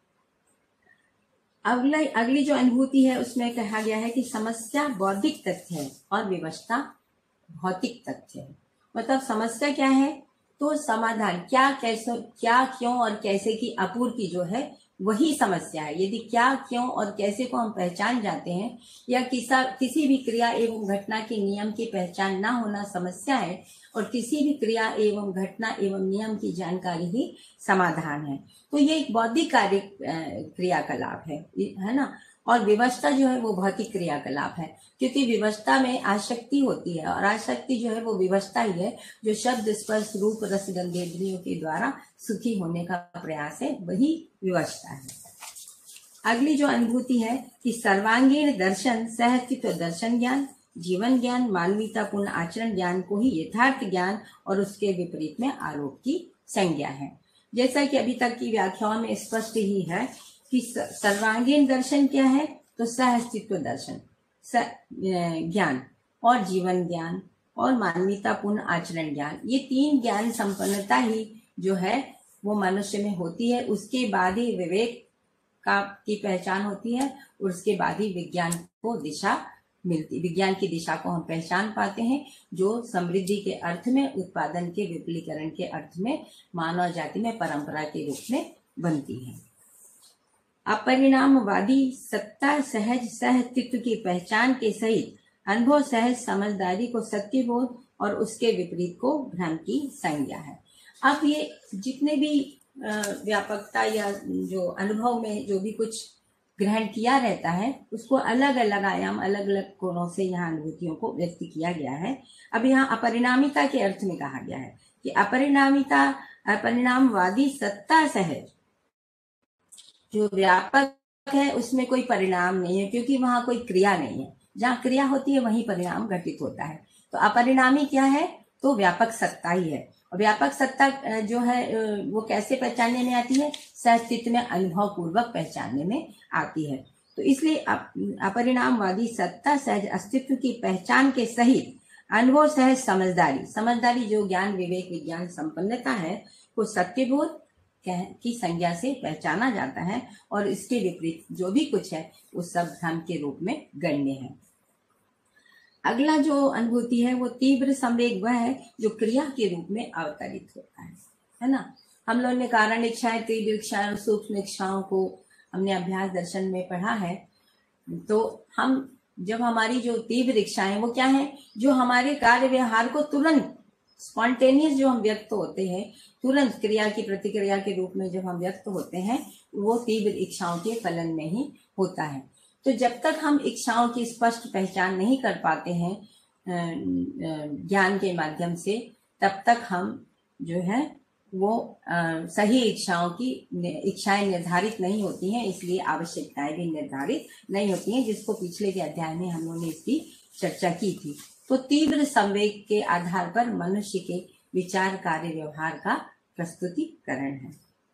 अगला अगली जो अनुभूति है उसमें कहा गया है कि समस्या बौद्धिक तथ्य है और व्यवस्था भौतिक तथ्य है। मतलब समस्या क्या है? तो समाधान क्या, कैसे, क्या, क्यों और कैसे की आपूर्ति जो है वही समस्या है। यदि क्या, क्यों और कैसे को हम पहचान जाते हैं या किसा किसी भी क्रिया एवं घटना के नियम की पहचान ना होना समस्या है, और किसी भी क्रिया एवं घटना एवं नियम की जानकारी ही समाधान है। तो ये एक बौद्धिक कार्य क्रियाकलाप है, है ना। और व्यवस्था जो है वो भौतिक क्रियाकलाप है, क्योंकि व्यवस्था में आसक्ति होती है, और आसक्ति जो है वो व्यवस्था ही है जो शब्द स्पर्श रूप रस गंधेंद्रियों के द्वारा सुखी होने का प्रयास है, वही व्यवस्था है। अगली जो अनुभूति है कि सर्वांगीण दर्शन, सहअस्तित्व दर्शन ज्ञान, जीवन ज्ञान, मानवीयतापूर्ण आचरण ज्ञान को ही यथार्थ ज्ञान और उसके विपरीत में आरोप की संज्ञा है। जैसा कि अभी तक की व्याख्याओं में स्पष्ट ही है कि सर्वांगीण दर्शन क्या है? तो सहअस्तित्व दर्शन, ज्ञान और जीवन ज्ञान और मानवीयतापूर्ण आचरण ज्ञान, ये तीन ज्ञान संपन्नता ही जो है वो मनुष्य में होती है। उसके बाद ही विवेक का की पहचान होती है, और उसके बाद ही विज्ञान को दिशा मिलती, विज्ञान की दिशा को हम पहचान पाते हैं, जो समृद्धि के अर्थ में, उत्पादन के विपुलीकरण के अर्थ में, मानव जाति में परंपरा के रूप में बनती है। अपरिणामवादी सत्ता सहज सहअस्तित्व की पहचान के सहित अनुभव सहज समझदारी को सत्य बोध और उसके विपरीत को भ्रम की संज्ञा है। अब ये जितने भी व्यापकता या जो अनुभव में जो भी कुछ ग्रहण किया रहता है उसको अलग अलग आयाम, अलग अलग कोणों से यहाँ अनुभूतियों को व्यक्त किया गया है। अब यहाँ अपरिणामिता के अर्थ में कहा गया है कि अपरिणामिता, अपरिणामवादी सत्ता सहज जो व्यापक है उसमें कोई परिणाम नहीं है, क्योंकि वहां कोई क्रिया नहीं है। जहाँ क्रिया होती है वहीं परिणाम घटित होता है। तो अपरिणामी क्या है? तो व्यापक सत्ता ही है। और व्यापक सत्ता जो है वो कैसे पहचानने में आती है? सहअस्तित्व में अनुभव पूर्वक पहचानने में आती है। तो इसलिए अपरिणामवादी सत्ता सहज अस्तित्व की पहचान के सहित अनुभव सहज समझदारी, समझदारी जो ज्ञान विवेक विज्ञान संपन्नता है को सत्यबोध की संज्ञा से पहचाना जाता है, और इसके विपरीत जो भी कुछ है उस सब भ्रम के रूप में गण्य है। अगला जो अनुभूति है वो तीव्र संवेग वह है जो क्रिया के रूप में अवतरित होता है, है ना। हम लोगों ने कारण इच्छाएं, तीव्र इच्छाएं और सूक्ष्म इच्छाओं को हमने अभ्यास दर्शन में पढ़ा है। तो हम जब हमारी जो तीव्र इच्छाएं वो क्या है, जो हमारे कार्य व्यवहार को तुरंत स्पॉन्टेनियस जो हम व्यक्त होते हैं, तुरंत क्रिया की प्रतिक्रिया के रूप में जब हम व्यक्त होते हैं, वो तीव्र इच्छाओं के फलन में ही होता है। तो जब तक हम इच्छाओं की स्पष्ट पहचान नहीं कर पाते हैं ज्ञान के माध्यम से, तब तक हम जो है वो आ, सही इच्छाओं की इच्छाएं निर्धारित नहीं होती हैं, इसलिए आवश्यकताएं भी निर्धारित नहीं होती हैं, जिसको पिछले के अध्याय में हम लोगों ने इसकी चर्चा की थी। तो तीव्र संवेग के आधार पर मनुष्य के विचार कार्य व्यवहार का प्रस्तुतिकरण है।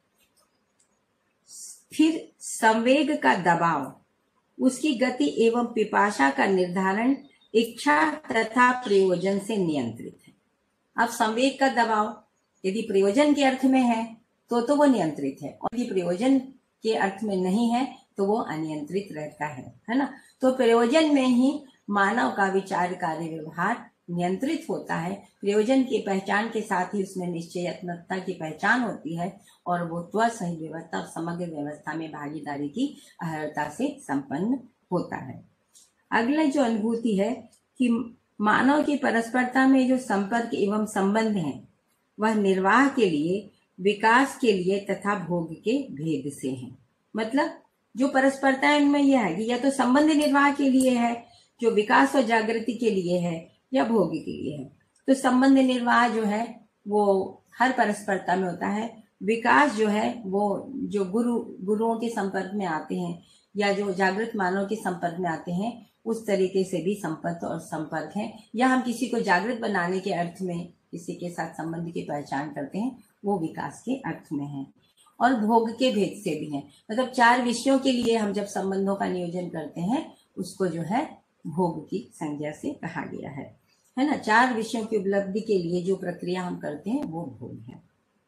फिर संवेग का दबाव, उसकी गति एवं पिपाशा का निर्धारण इच्छा तथा प्रयोजन से नियंत्रित है। अब संवेग का दबाव यदि प्रयोजन के अर्थ में है तो तो वो नियंत्रित है, और यदि प्रयोजन के अर्थ में नहीं है तो वो अनियंत्रित रहता है, है ना। तो प्रयोजन में ही मानव का विचार कार्य व्यवहार नियंत्रित होता है। प्रयोजन की पहचान के साथ ही उसमें निश्चयात्मकता की पहचान होती है, और वो त्वसही व्यवस्था समग्र व्यवस्था में भागीदारी की अर्हता से संपन्न होता है। अगला जो अनुभूति है कि मानव की परस्परता में जो संपर्क एवं संबंध है वह निर्वाह के लिए, विकास के लिए तथा भोग के भेद से है। मतलब जो परस्परता है उनमें यह है कि या तो संबंध निर्वाह के लिए है, जो विकास और जागृति के लिए है, या भोग के लिए है। तो संबंध निर्वाह जो है वो हर परस्परता में होता है। विकास जो है वो जो गुरु गुरुओं के संपर्क में आते हैं या जो जागृत मानव के संपर्क में आते हैं, उस तरीके से भी संपर्क और संपर्क है। या हम किसी को जागृत बनाने के अर्थ में किसी के साथ संबंध की पहचान करते हैं, वो विकास के अर्थ में है। और भोग के भेद से भी है, मतलब चार विषयों के लिए हम जब संबंधों का नियोजन करते हैं उसको जो है भोग की संज्ञा से कहा गया है, है ना। चार विषयों की उपलब्धि के लिए जो प्रक्रिया हम करते हैं वो भोग है।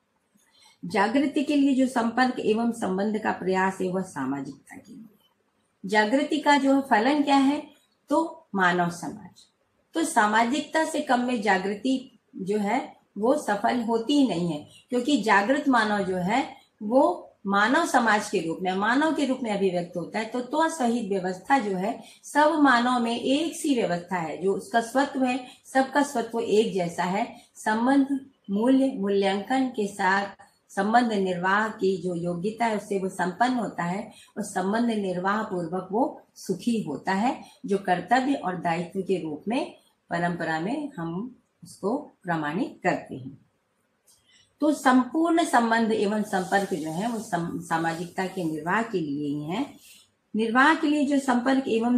जागृति के लिए जो संपर्क एवं संबंध का प्रयास है वह सामाजिकता के लिए। जागृति का जो फलन क्या है, तो मानव समाज। तो सामाजिकता से कम में जागृति जो है वो सफल होती ही नहीं है, क्योंकि जागृत मानव जो है वो मानव समाज के रूप में, मानव के रूप में अभिव्यक्त होता है। तो तो सहित व्यवस्था जो है सब मानव में एक सी व्यवस्था है, जो उसका स्वत्व है सबका स्वत्व एक जैसा है। संबंध मूल्य मूल्यांकन के साथ संबंध निर्वाह की जो योग्यता है उससे वो संपन्न होता है, और संबंध निर्वाह पूर्वक वो सुखी होता है, जो कर्तव्य और दायित्व के रूप में परंपरा में हम उसको प्रमाणित करते हैं। तो संपूर्ण संबंध एवं संपर्क जो है वो सामाजिकता के निर्वाह के लिए ही है। निर्वाह के लिए जो संपर्क एवं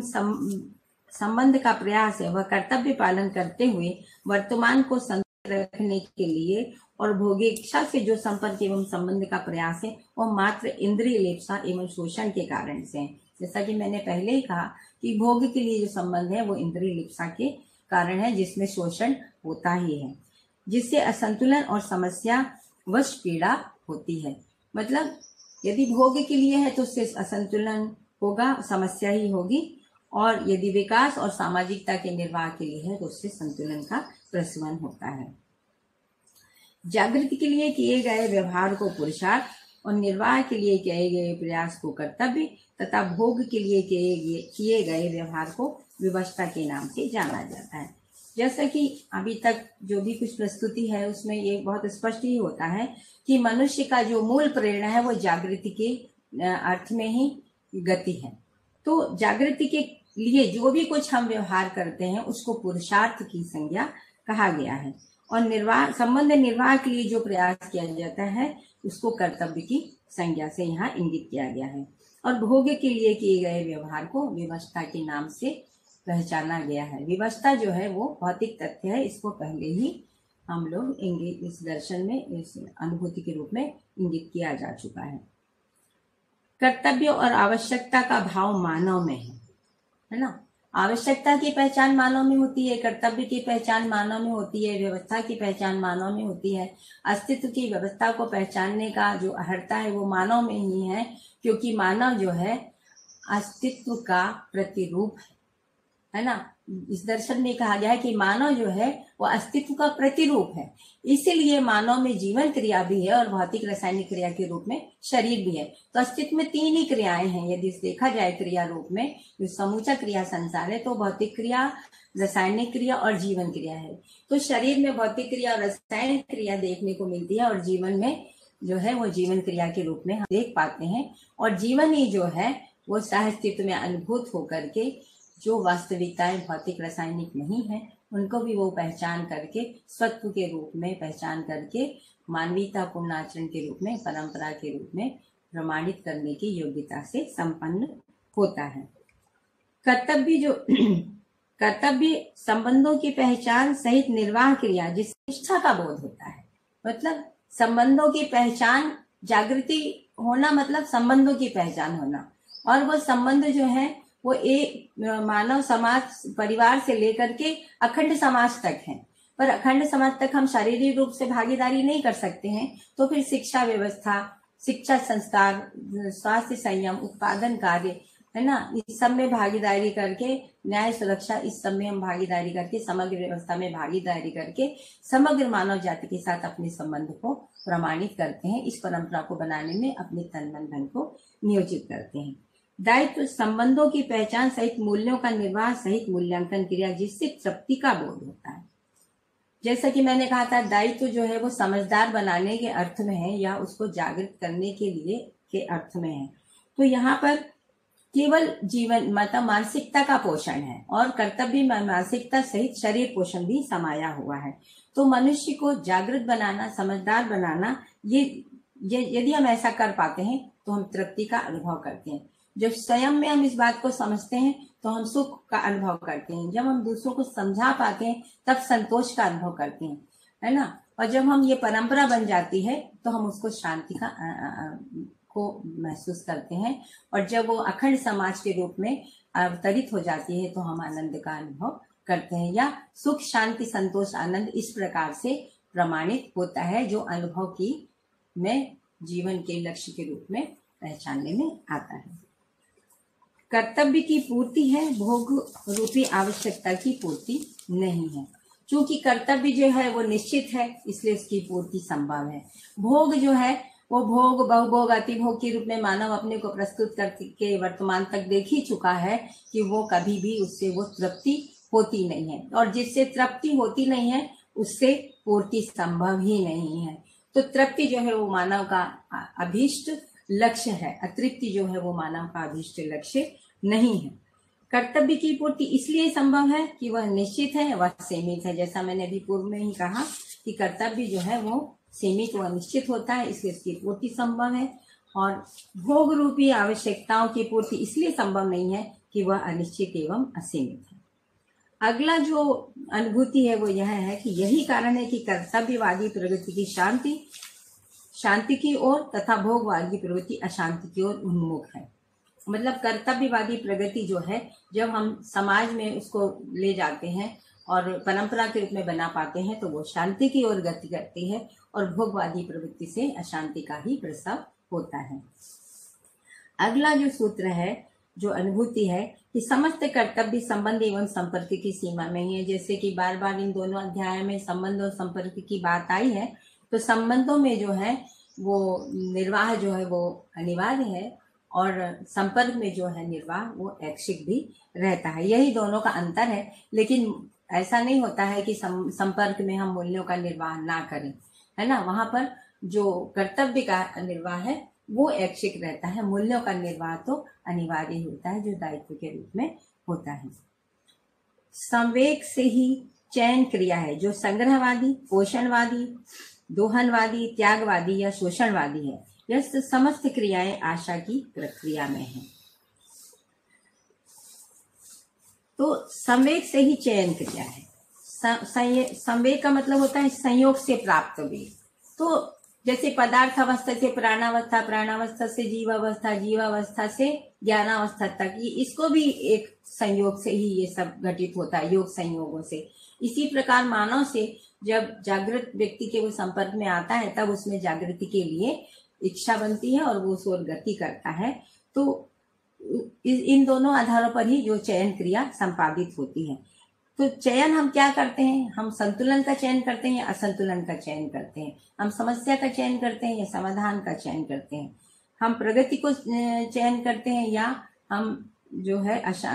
संबंध का प्रयास है वह कर्तव्य पालन करते हुए वर्तमान को संतुलित रखने के लिए, और भोगेच्छा से जो संपर्क एवं संबंध का प्रयास है वह मात्र इंद्रिय लेप्सा एवं शोषण के कारण से है। जैसा कि मैंने पहले ही कहा कि भोग के लिए जो संबंध है वो इंद्रिय लेप्सा के कारण है, जिसमें शोषण होता ही है, जिससे असंतुलन और समस्या वश पीड़ा होती है। मतलब यदि भोग के लिए है तो उससे असंतुलन होगा, समस्या ही होगी, और यदि विकास और सामाजिकता के निर्वाह के लिए है तो उससे संतुलन का प्रसवन होता है। जागृति के लिए किए गए व्यवहार को पुरुषार्थ, और निर्वाह के लिए किए गए प्रयास को कर्तव्य, तथा भोग के लिए किए गए व्यवहार को विवशता के नाम से जाना जाता है। जैसा कि अभी तक जो भी कुछ प्रस्तुति है उसमें ये बहुत स्पष्ट ही होता है कि मनुष्य का जो मूल प्रेरणा है वो जागृति के अर्थ में ही गति है। तो जागृति के लिए जो भी कुछ हम व्यवहार करते हैं उसको पुरुषार्थ की संज्ञा कहा गया है, और निर्वाह संबंध निर्वाह के लिए जो प्रयास किया जाता है उसको कर्तव्य की संज्ञा से यहाँ इंगित किया गया है, और भोग के लिए किए गए व्यवहार को विवशता के नाम से पहचाना गया है। विवशता जो है वो भौतिक तथ्य है, इसको पहले ही हम लोग इंगित इस दर्शन में इस अनुभूति के रूप में इंगित किया जा चुका है। कर्तव्य और आवश्यकता का भाव मानव में है, है ना। आवश्यकता की पहचान मानव में होती है, कर्तव्य की पहचान मानव में होती है, व्यवस्था की पहचान मानव में होती है। अस्तित्व की व्यवस्था को पहचानने का जो अर्हता है वो मानव में ही है, क्योंकि मानव जो है अस्तित्व का प्रतिरूप है, है ना। इस दर्शन में कहा गया है कि मानव जो है वो अस्तित्व का प्रतिरूप है, इसीलिए मानव में जीवन क्रिया भी है और भौतिक रासायनिक क्रिया के रूप में शरीर भी है। तो अस्तित्व में तीन ही क्रियाएं हैं यदि देखा जाए क्रिया रूप में, जो समूचा क्रिया संसार है, तो भौतिक क्रिया, रासायनिक क्रिया और जीवन क्रिया है। तो शरीर में भौतिक क्रिया और रासायनिक क्रिया देखने को मिलती है और जीवन में जो है वो जीवन क्रिया के रूप में हम देख पाते हैं। और जीवन ही जो है वो सहअस्तित्व में अनुभूत होकर के जो वास्तविकताएं भौतिक रासायनिक नहीं है उनको भी वो पहचान करके स्वत्व के रूप में पहचान करके मानवीयता पूर्ण आचरण के रूप में, परंपरा के रूप में प्रमाणित करने की योग्यता से संपन्न होता है। कर्तव्य जो कर्तव्य संबंधों की पहचान सहित निर्वाह क्रिया जिससे निष्ठा का बोध होता है। मतलब संबंधों की पहचान, जागृति होना मतलब संबंधों की पहचान होना, और वो संबंध जो है वो एक मानव समाज, परिवार से लेकर के अखंड समाज तक है। पर अखंड समाज तक हम शारीरिक रूप से भागीदारी नहीं कर सकते हैं, तो फिर शिक्षा व्यवस्था, शिक्षा संस्कार, स्वास्थ्य संयम, उत्पादन कार्य, है ना, इस सब में भागीदारी करके, न्याय सुरक्षा, इस सब में हम भागीदारी करके, समग्र व्यवस्था में भागीदारी करके समग्र मानव जाति के साथ अपने संबंध को प्रमाणित करते हैं। इस परंपरा को बनाने में अपने तन मन धन को नियोजित करते हैं। दायित्व संबंधों की पहचान सहित मूल्यों का निर्वाह सहित मूल्यांकन क्रिया जिससे तृप्ति का बोध होता है। जैसा कि मैंने कहा था, दायित्व जो है वो समझदार बनाने के अर्थ में है या उसको जागृत करने के लिए के अर्थ में है। तो यहाँ पर केवल जीवन मतलब मानसिकता का पोषण है और कर्तव्य मानसिकता सहित शरीर पोषण भी समाया हुआ है। तो मनुष्य को जागृत बनाना, समझदार बनाना, ये, ये यदि हम ऐसा कर पाते हैं तो हम तृप्ति का अनुभव करते हैं। जब स्वयं में हम इस बात को समझते हैं तो हम सुख का अनुभव करते हैं। जब हम दूसरों को समझा पाते हैं तब संतोष का अनुभव करते हैं, है ना। और जब हम ये परंपरा बन जाती है तो हम उसको शांति का आ, आ, को महसूस करते हैं। और जब वो अखंड समाज के रूप में अवतरित हो जाती है तो हम आनंद का अनुभव करते हैं, या सुख, शांति, संतोष, आनंद इस प्रकार से प्रमाणित होता है, जो अनुभव की में जीवन के लक्ष्य के रूप में पहचानने में आता है। कर्तव्य की पूर्ति है, भोग रूपी आवश्यकता की पूर्ति नहीं है। क्योंकि कर्तव्य जो है वो निश्चित है, इसलिए उसकी पूर्ति संभव है। भोग जो है वो भोग, बहुभोग, अतिभोग के रूप में मानव अपने को प्रस्तुत करके वर्तमान तक देख ही चुका है कि वो कभी भी उससे वो तृप्ति होती नहीं है, और जिससे तृप्ति होती नहीं है उससे पूर्ति संभव ही नहीं है। तो तृप्ति जो है वो मानव का अभीष्ट लक्ष्य है, अतृप्ति जो है वो मानव का अभीष्ट लक्ष्य नहीं है। कर्तव्य की पूर्ति इसलिए संभव है कि वह निश्चित है, वह सीमित है। जैसा मैंने अभी पूर्व में ही कहा कि कर्तव्य जो है वो सीमित व निश्चित होता है, इसलिए इसकी पूर्ति संभव है। और भोग रूपी आवश्यकताओं की पूर्ति इसलिए संभव नहीं है कि वह अनिश्चित एवं असीमित है। अगला जो अनुभूति है वो यह है कि यही कारण है कि कर्तव्यवादी प्रवृत्ति की शांति शांति की ओर तथा भोगवादी प्रवृत्ति अशांति की ओर उन्मुख है। मतलब कर्तव्यवादी प्रगति जो है, जब हम समाज में उसको ले जाते हैं और परंपरा के रूप में बना पाते हैं तो वो शांति की ओर गति करती है, और भोगवादी प्रवृत्ति से अशांति का ही प्रसव होता है। अगला जो सूत्र है, जो अनुभूति है कि समस्त कर्तव्य संबंध एवं संपर्क की सीमा में ही है। जैसे कि बार बार इन दोनों अध्यायों में संबंध और संपर्क की बात आई है, तो संबंधों में जो है वो निर्वाह जो है वो अनिवार्य है, और संपर्क में जो है निर्वाह वो ऐच्छिक भी रहता है। यही दोनों का अंतर है। लेकिन ऐसा नहीं होता है कि संपर्क में हम मूल्यों का निर्वाह ना करें, है ना। वहां पर जो कर्तव्य का निर्वाह है वो ऐच्छिक रहता है, मूल्यों का निर्वाह तो अनिवार्य होता है, जो दायित्व के रूप में होता है। संवेग से ही चयन क्रिया है, जो संग्रहवादी, पोषणवादी, दोहनवादी, त्यागवादी या शोषणवादी है। यह समस्त क्रियाएं आशा की प्रक्रिया में है। तो संवेग से ही चयन क्रिया है। संवेग का मतलब होता है संयोग से प्राप्त वेग। तो जैसे पदार्थ अवस्था से प्राणावस्था, प्राणावस्था से जीवावस्था, जीवावस्था से ज्ञानावस्था तक, ये इसको भी एक संयोग से ही ये सब घटित होता है, योग संयोगों से। इसी प्रकार मानव से जब जागृत व्यक्ति के वो संपर्क में आता है तब उसमें जागृति के लिए इच्छा बनती है और वो उस ओर गति करता है। तो इन दोनों आधारों पर ही जो चयन क्रिया संपादित होती है। तो चयन हम क्या करते हैं, हम संतुलन का चयन करते हैं या असंतुलन का चयन करते हैं, हम समस्या का चयन करते हैं या समाधान का चयन करते हैं, हम प्रगति को चयन करते हैं या हम जो है अशा,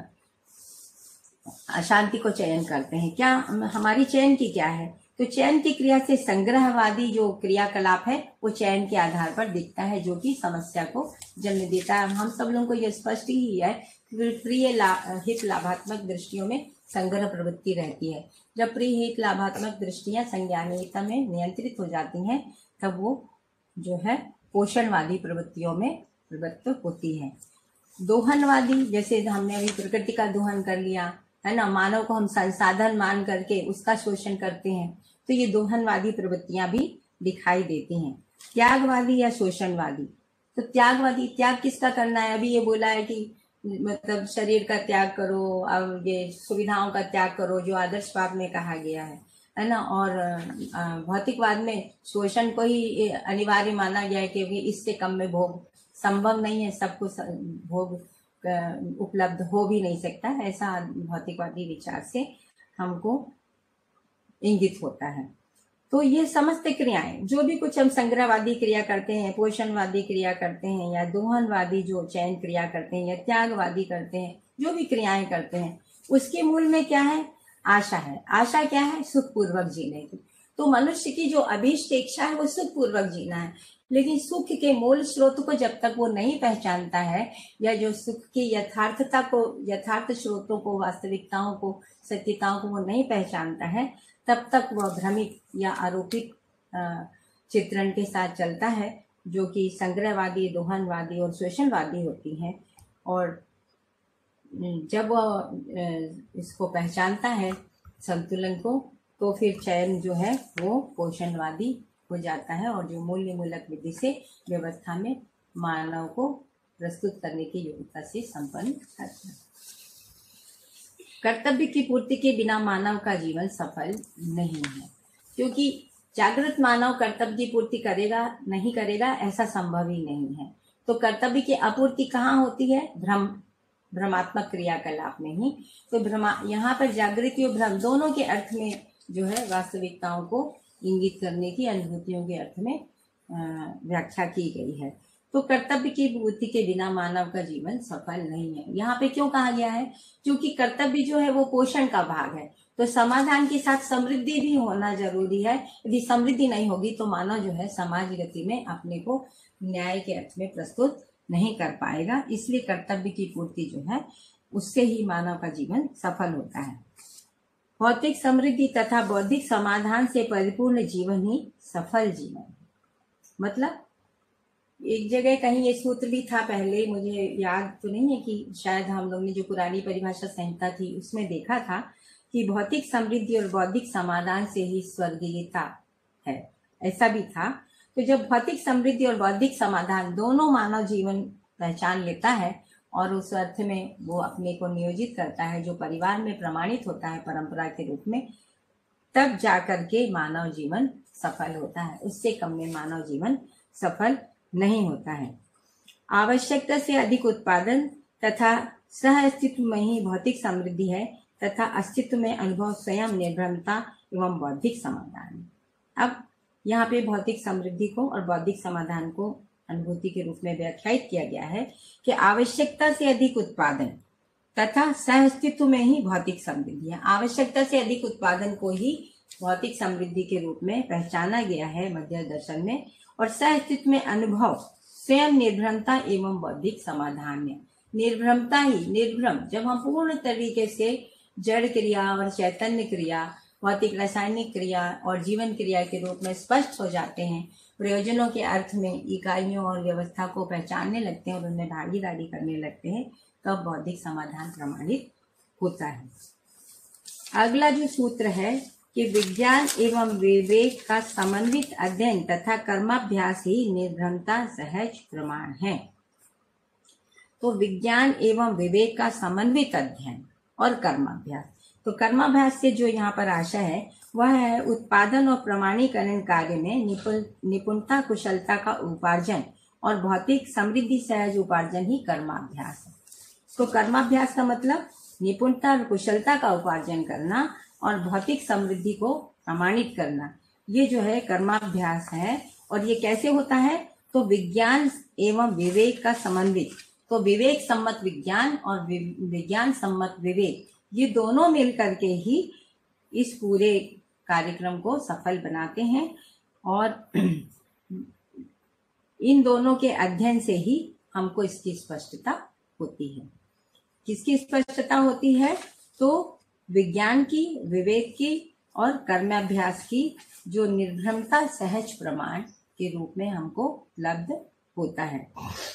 अशांति को चयन करते हैं। क्या हमारी चयन की क्या है? तो चयन की क्रिया से संग्रहवादी जो क्रियाकलाप है वो चयन के आधार पर दिखता है, जो कि समस्या को जन्म देता है। हम सब लोगों को यह स्पष्ट ही है कि प्रिय ला, हित लाभात्मक दृष्टियों में संग्रह प्रवृत्ति रहती है। जब प्रिय हित लाभात्मक दृष्टियां संज्ञानीयता में नियंत्रित हो जाती हैं तब वो जो है पोषणवादी प्रवृत्तियों में प्रवृत्त होती है। दोहनवादी, जैसे हमने अभी प्रकृति का दोहन कर लिया है ना, मानव को हम संसाधन मान करके उसका शोषण करते हैं, तो ये दोहनवादी प्रवृत्तियां भी दिखाई देती हैं। त्यागवादी या शोषणवादी, तो त्यागवादी, त्याग किसका करना है? अभी ये बोला है कि मतलब शरीर का त्याग करो, अब ये सुविधाओं का त्याग करो जो आदर्शवाद में कहा गया है है ना। और भौतिकवाद में शोषण को ही अनिवार्य माना गया है क्योंकि इससे कम में भोग संभव नहीं है, सबको भोग उपलब्ध हो भी नहीं सकता, ऐसा भौतिकवादी विचार से हमको इंगित होता है। तो ये समस्त क्रियाएं, जो भी कुछ हम संग्रहवादी क्रिया करते हैं, पोषणवादी क्रिया करते हैं या दोहनवादी जो चयन क्रिया करते हैं या त्यागवादी करते हैं, जो भी क्रियाएं करते हैं उसके मूल में क्या है? आशा है। आशा क्या है? सुखपूर्वक जीने की। तो मनुष्य की जो अभीष्ट इच्छा है वो सुखपूर्वक जीना है, लेकिन सुख के मूल स्रोत को जब तक वो नहीं पहचानता है या जो सुख की यथार्थता को, यथार्थ स्रोतों को, वास्तविकताओं को, सत्यताओं को वो नहीं पहचानता है, तब तक वह भ्रमित या आरोपित चित्रण के साथ चलता है, जो कि संग्रहवादी, दोहनवादी और शोषणवादी होती हैं। और जब वह इसको पहचानता है संतुलन को, तो फिर चयन जो है वो पोषणवादी हो जाता है और जो मूल्य मूलक विधि से व्यवस्था में मानव को प्रस्तुत करने की योग्यता से संपन्न करता है। कर्तव्य की पूर्ति के बिना मानव का जीवन सफल नहीं है, क्योंकि जागृत मानव कर्तव्य की पूर्ति करेगा नहीं करेगा ऐसा संभव ही नहीं है। तो कर्तव्य की आपूर्ति कहाँ होती है? भ्रम भ्रमात्मक क्रियाकलाप में ही। तो भ्रमा यहाँ पर जागृति और भ्रम दोनों के अर्थ में जो है वास्तविकताओं को इंगित करने की, अनुभूतियों के अर्थ में व्याख्या की गई है। तो कर्तव्य की पूर्ति के बिना मानव का जीवन सफल नहीं है। यहाँ पे क्यों कहा गया है? क्योंकि कर्तव्य जो है वो पोषण का भाग है, तो समाधान के साथ समृद्धि भी होना जरूरी है। यदि समृद्धि नहीं होगी तो मानव जो है समाज गति में अपने को न्याय के अर्थ में प्रस्तुत नहीं कर पाएगा। इसलिए कर्तव्य की पूर्ति जो है उससे ही मानव का जीवन सफल होता है। भौतिक समृद्धि तथा बौद्धिक समाधान से परिपूर्ण जीवन ही सफल जीवन है। मतलब एक जगह कहीं ये सूत्र भी था, पहले मुझे याद तो नहीं है कि शायद हम लोग ने जो पुरानी परिभाषा संहिता थी उसमें देखा था कि भौतिक समृद्धि और बौद्धिक समाधान से ही स्वर्गीयता है, ऐसा भी था। तो जब भौतिक समृद्धि और बौद्धिक समाधान दोनों मानव जीवन पहचान लेता है और उस अर्थ में वो अपने को नियोजित करता है जो परिवार में प्रमाणित होता है परंपरा के रूप में, तब जाकर के मानव जीवन सफल होता है। उससे कम में मानव जीवन सफल नहीं होता है। आवश्यकता से अधिक उत्पादन तथा सह अस्तित्व में ही भौतिक समृद्धि है तथा अस्तित्व में अनुभव स्वयं निर्भरता एवं बौद्धिक समाधान। अब यहाँ पे भौतिक समृद्धि को और बौद्धिक समाधान को अनुभूति के रूप में व्याख्यायित किया गया है कि आवश्यकता से अधिक उत्पादन तथा सह अस्तित्व में ही भौतिक समृद्धि है। आवश्यकता से अधिक उत्पादन को ही भौतिक समृद्धि के रूप में पहचाना गया है मध्य दर्शन में, और सह अस्तित्व में अनुभव स्वयं निर्भरता एवं बौद्धिक समाधान में। निर्भरता ही निर्भ्रम, जब हम पूर्ण तरीके से जड़ क्रिया और चैतन्य क्रिया, भौतिक रासायनिक क्रिया और जीवन क्रिया के रूप में स्पष्ट हो जाते हैं, प्रयोजनों के अर्थ में इकाइयों और व्यवस्था को पहचानने लगते हैं और उनमें भागीदारी करने लगते हैं, तब बौद्धिक समाधान प्रमाणित होता है। अगला जो सूत्र है कि विज्ञान एवं विवेक का समन्वित अध्ययन तथा कर्माभ्यास ही निर्भरता सहज प्रमाण है। तो विज्ञान एवं विवेक का समन्वित अध्ययन और कर्माभ्यास, तो कर्माभ्यास से जो यहाँ पर आशा है वह है उत्पादन और प्रमाणीकरण कार्य में निपुण निपुणता कुशलता का उपार्जन और भौतिक समृद्धि सहज उपार्जन ही कर्माभ्यास है। तो कर्माभ्यास का मतलब निपुणता और कुशलता का उपार्जन करना और भौतिक समृद्धि को प्रमाणित करना, ये जो है कर्माभ्यास है। और ये कैसे होता है? तो विज्ञान एवं विवेक का समन्वित, तो विवेक सम्मत विज्ञान और विज्ञान सम्मत विवेक, ये दोनों मिलकर के ही इस पूरे कार्यक्रम को सफल बनाते हैं। और इन दोनों के अध्ययन से ही हमको इसकी स्पष्टता होती है। किसकी स्पष्टता होती है? तो विज्ञान की, विवेक की और कर्माभ्यास की, जो निर्भ्रमता सहज प्रमाण के रूप में हमको उपलब्ध होता है।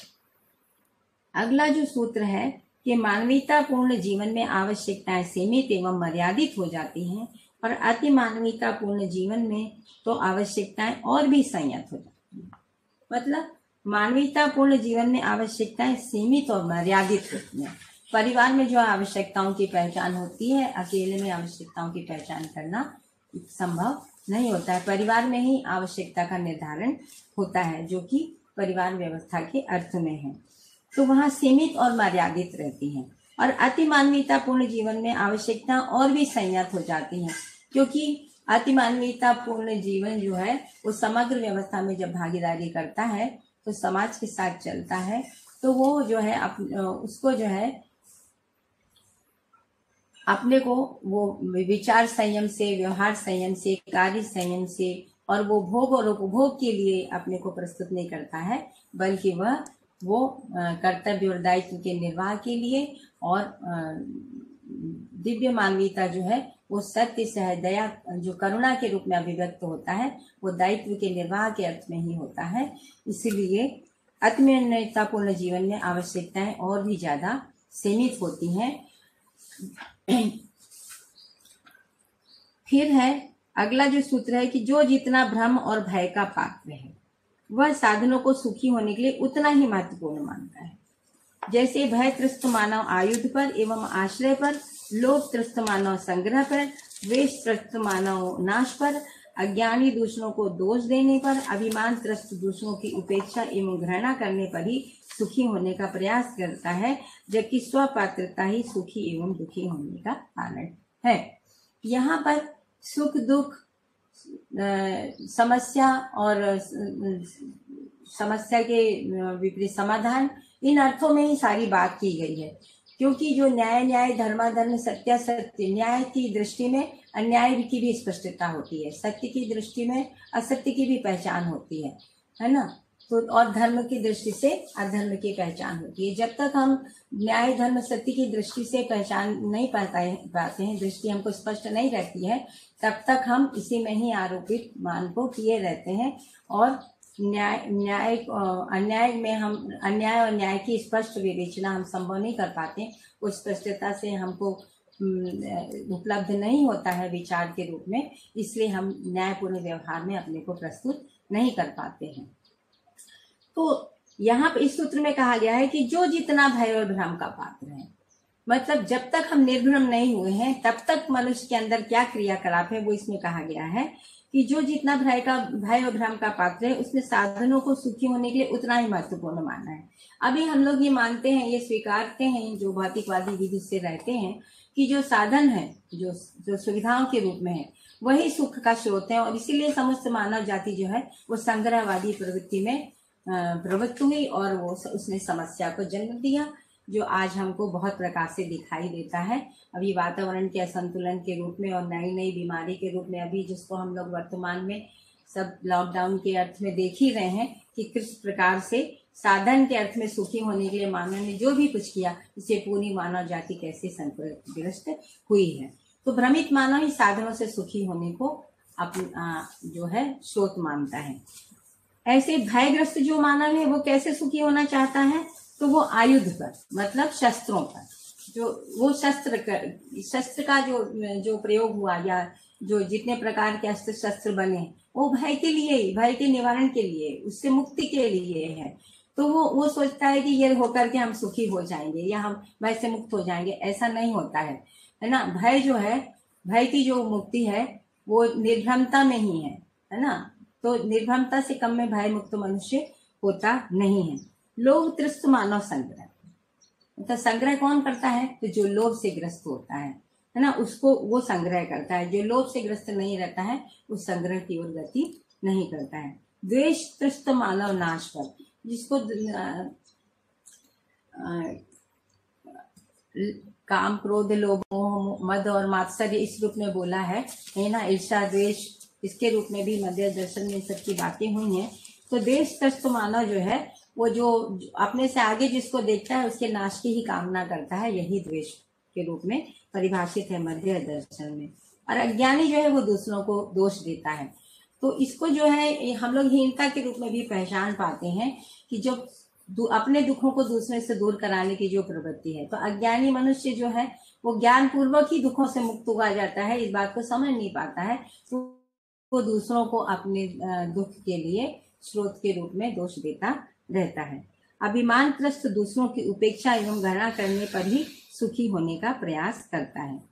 अगला जो सूत्र है कि मानवीयता पूर्ण जीवन में आवश्यकताएं सीमित एवं मर्यादित हो जाती हैं और अति मानवीयता पूर्ण जीवन में तो आवश्यकताएं और भी संयत हो जाती हैं। मतलब मानवीयता पूर्ण जीवन में आवश्यकताएं सीमित और मर्यादित होती हैं। परिवार में जो आवश्यकताओं की पहचान होती है, अकेले में आवश्यकताओं की पहचान करना संभव नहीं होता है। परिवार में ही आवश्यकता का निर्धारण होता है, जो कि परिवार व्यवस्था के अर्थ में है। तो वहाँ सीमित और मर्यादित रहती हैं। और अति मानवीयता पूर्ण जीवन में आवश्यकता और भी संयत हो जाती हैं, क्योंकि अति मानवीयता पूर्ण जीवन जो है वो समग्र व्यवस्था में जब भागीदारी करता है तो समाज के साथ चलता है, तो वो जो है अप, उसको जो है अपने को वो विचार संयम से, व्यवहार संयम से, कार्य संयम से और वो भोग और उपभोग के लिए अपने को प्रस्तुत नहीं करता है, बल्कि वह वो कर्तव्य और दायित्व के निर्वाह के लिए और दिव्य मानवीयता जो है वो सत्य, सहज, दया, जो करुणा के रूप में अभिव्यक्त होता है, वो दायित्व के निर्वाह के अर्थ में ही होता है। इसलिए आत्मीयतापूर्ण जीवन में आवश्यकताएं और भी ज्यादा सीमित होती हैं। फिर है अगला जो सूत्र है कि जो जितना भ्रम और भय का पात्र है वह साधनों को सुखी होने के लिए उतना ही महत्वपूर्ण मानता है। जैसे भय त्रस्त मानव आयुध पर एवं आश्रय पर, लोभ त्रस्त मानव संग्रह पर, द्वेष त्रस्त मानव नाश पर, अज्ञानी दूसरों को दोष देने पर, अभिमान त्रस्त दूसरों की उपेक्षा एवं घृणा करने पर ही सुखी होने का प्रयास करता है, जबकि स्वपात्रता ही सुखी एवं दुखी होने का कारण है। यहाँ पर सुख दुख, समस्या और समस्या के विपरीत समाधान, इन अर्थों में ही सारी बात की गई है। क्योंकि जो न्याय न्याय धर्माधर्म सत्यासत्य, न्याय की दृष्टि में अन्याय की भी स्पष्टता होती है, सत्य की दृष्टि में असत्य की भी पहचान होती है, है ना। तो और धर्म की दृष्टि से अधर्म की पहचान होती है। जब तक हम न्याय धर्म सत्य की दृष्टि से पहचान नहीं पाते हैं, दृष्टि हमको स्पष्ट नहीं रहती है, तब तक हम इसी में ही आरोपित मान को किए रहते हैं। और न्याय न्याय अन्याय में हम अन्याय और न्याय की स्पष्ट विवेचना हम संभव नहीं कर पाते, उस स्पष्टता से हमको उपलब्ध नहीं होता है विचार के रूप में, इसलिए हम न्यायपूर्ण व्यवहार में अपने को प्रस्तुत नहीं कर पाते हैं। तो यहाँ पे इस सूत्र में कहा गया है कि जो जितना भय और भ्रम का पात्र है, मतलब जब तक हम निर्भ्रम नहीं हुए हैं तब तक मनुष्य के अंदर क्या क्रियाकलाप है वो इसमें कहा गया है कि जो जितना भय का भय और भ्रम का पात्र है उसने साधनों को सुखी होने के लिए उतना ही महत्वपूर्ण माना है। अभी हम लोग ये मानते हैं, ये स्वीकारते हैं, जो भौतिकवादी विधि से रहते हैं, कि जो साधन है, जो जो सुविधाओं के रूप में है, वही सुख का स्रोत है। और इसीलिए समस्त मानव जाति जो है वो संग्रहवादी प्रवृत्ति में प्रवृत्त हुई और वो उसने समस्या को जन्म दिया, जो आज हमको बहुत प्रकार से दिखाई देता है। अभी वातावरण के असंतुलन के रूप में और नई नई बीमारी के रूप में, अभी जिसको हम लोग वर्तमान में सब लॉकडाउन के अर्थ में देख ही रहे हैं कि किस प्रकार से साधन के अर्थ में सुखी होने के लिए मानव ने जो भी कुछ किया, इससे पूरी मानव जाति कैसे संकटग्रस्त हुई है। तो भ्रमित मानव ही साधनों से सुखी होने को अपना जो है स्रोत मानता है। ऐसे भयग्रस्त जो मानव है वो कैसे सुखी होना चाहता है? तो वो आयुध पर, मतलब शस्त्रों पर, जो वो शस्त्र कर शस्त्र का जो जो प्रयोग हुआ या जो जितने प्रकार के अस्त्र शस्त्र बने वो भय के लिए ही, भय के निवारण के लिए, उससे मुक्ति के लिए है। तो वो वो सोचता है कि ये होकर के हम सुखी हो जाएंगे या हम भय से मुक्त हो जाएंगे। ऐसा नहीं होता है, है ना। भय जो है, भय की जो मुक्ति है वो निर्भ्रमता में ही है, है ना। तो निर्भ्रमता से कम में भय मुक्त मनुष्य होता नहीं है। लोभ त्रस्त मानव संग्रह, तो संग्रह कौन करता है? तो जो लोभ से ग्रस्त होता है है ना, उसको वो संग्रह करता है। जो लोभ से ग्रस्त नहीं रहता है उस संग्रह की ओर गति नहीं करता है। द्वेष त्रस्त मानव नाश पर, जिसको काम क्रोध लोभ मोह मद और मात्सर्य इस रूप में बोला है है ना, ईर्षा द्वेष इसके रूप में भी मध्य दर्शन में सबकी बातें हुई हैं। तो द्वेष त्रस्त मानव जो है वो जो अपने से आगे जिसको देखता है उसके नाश की ही कामना करता है, यही द्वेष के रूप में परिभाषित है मध्य दर्शन में। और अज्ञानी जो है वो दूसरों को दोष देता है। तो इसको जो है हम लोग हीनता के रूप में भी पहचान पाते हैं कि जो अपने दुखों को दूसरे से दूर कराने की जो प्रवृत्ति है, तो अज्ञानी मनुष्य जो है वो ज्ञान पूर्वक ही दुखों से मुक्त हुआ जाता है, इस बात को समझ नहीं पाता है, तो वो दूसरों को अपने दुख के लिए स्रोत के रूप में दोष देता रहता है। अभिमान त्रस्त दूसरों की उपेक्षा एवं घृणा करने पर ही सुखी होने का प्रयास करता है।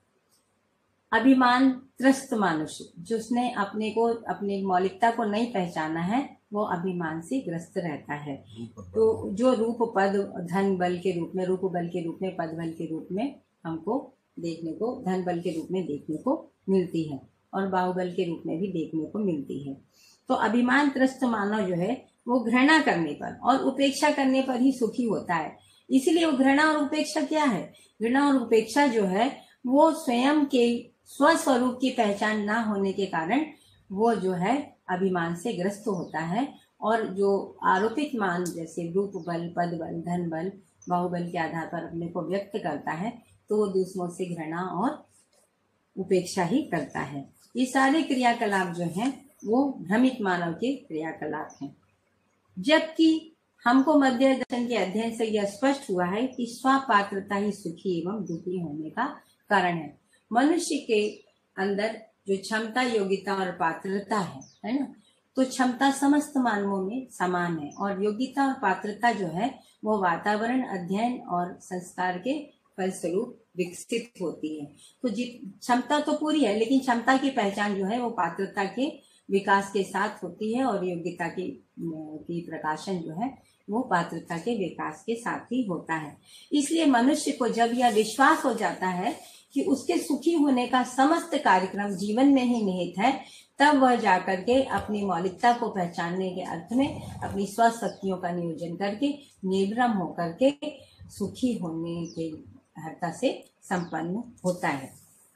अभिमान त्रस्त मनुष्य, जिसने अपने को अपनी मौलिकता को नहीं पहचाना है, वो अभिमान से ग्रस्त रहता है। तो जो रूप पद धन बल के रूप में, रूप बल के रूप में, पद बल के रूप में हमको देखने को, धन बल के रूप में देखने को मिलती है और बाहुबल के रूप में भी देखने को मिलती है। तो अभिमान त्रस्त मानव जो है वो घृणा करने पर और उपेक्षा करने पर ही सुखी होता है। इसलिए वो घृणा और उपेक्षा क्या है? घृणा और उपेक्षा जो है वो स्वयं के स्वस्वरूप की पहचान ना होने के कारण वो जो है अभिमान से ग्रस्त होता है, और जो आरोपित मान जैसे रूप बल, पद बल, धन बल, बाहुबल के आधार पर अपने को व्यक्त करता है, तो वो दूसरों से घृणा और उपेक्षा ही करता है। ये सारे क्रियाकलाप जो हैं वो भ्रमित मानव के क्रियाकलाप हैं। जबकि हमको मध्य दर्शन के अध्ययन से यह स्पष्ट हुआ है कि स्वपात्रता ही सुखी एवं दुखी होने का कारण है। मनुष्य के अंदर जो क्षमता, योग्यता और पात्रता है है ना, तो क्षमता समस्त मानवों में समान है, और योग्यता और पात्रता जो है वो वातावरण, अध्ययन और संस्कार के फलस्वरूप विकसित होती है। तो क्षमता तो पूरी है, लेकिन क्षमता की पहचान जो है वो पात्रता के विकास के साथ होती है, और योग्यता की की प्रकाशन जो है वो पात्रता के विकास के साथ ही होता है। इसलिए मनुष्य को जब यह विश्वास हो जाता है कि उसके सुखी होने का समस्त कार्यक्रम जीवन में ही निहित है, तब वह जाकर के अपनी मौलिकता को पहचानने के अर्थ में अपनी स्व शक्तियों का नियोजन करके निर्भ्रम होकर के सुखी होने के अर्हता से संपन्न होता है।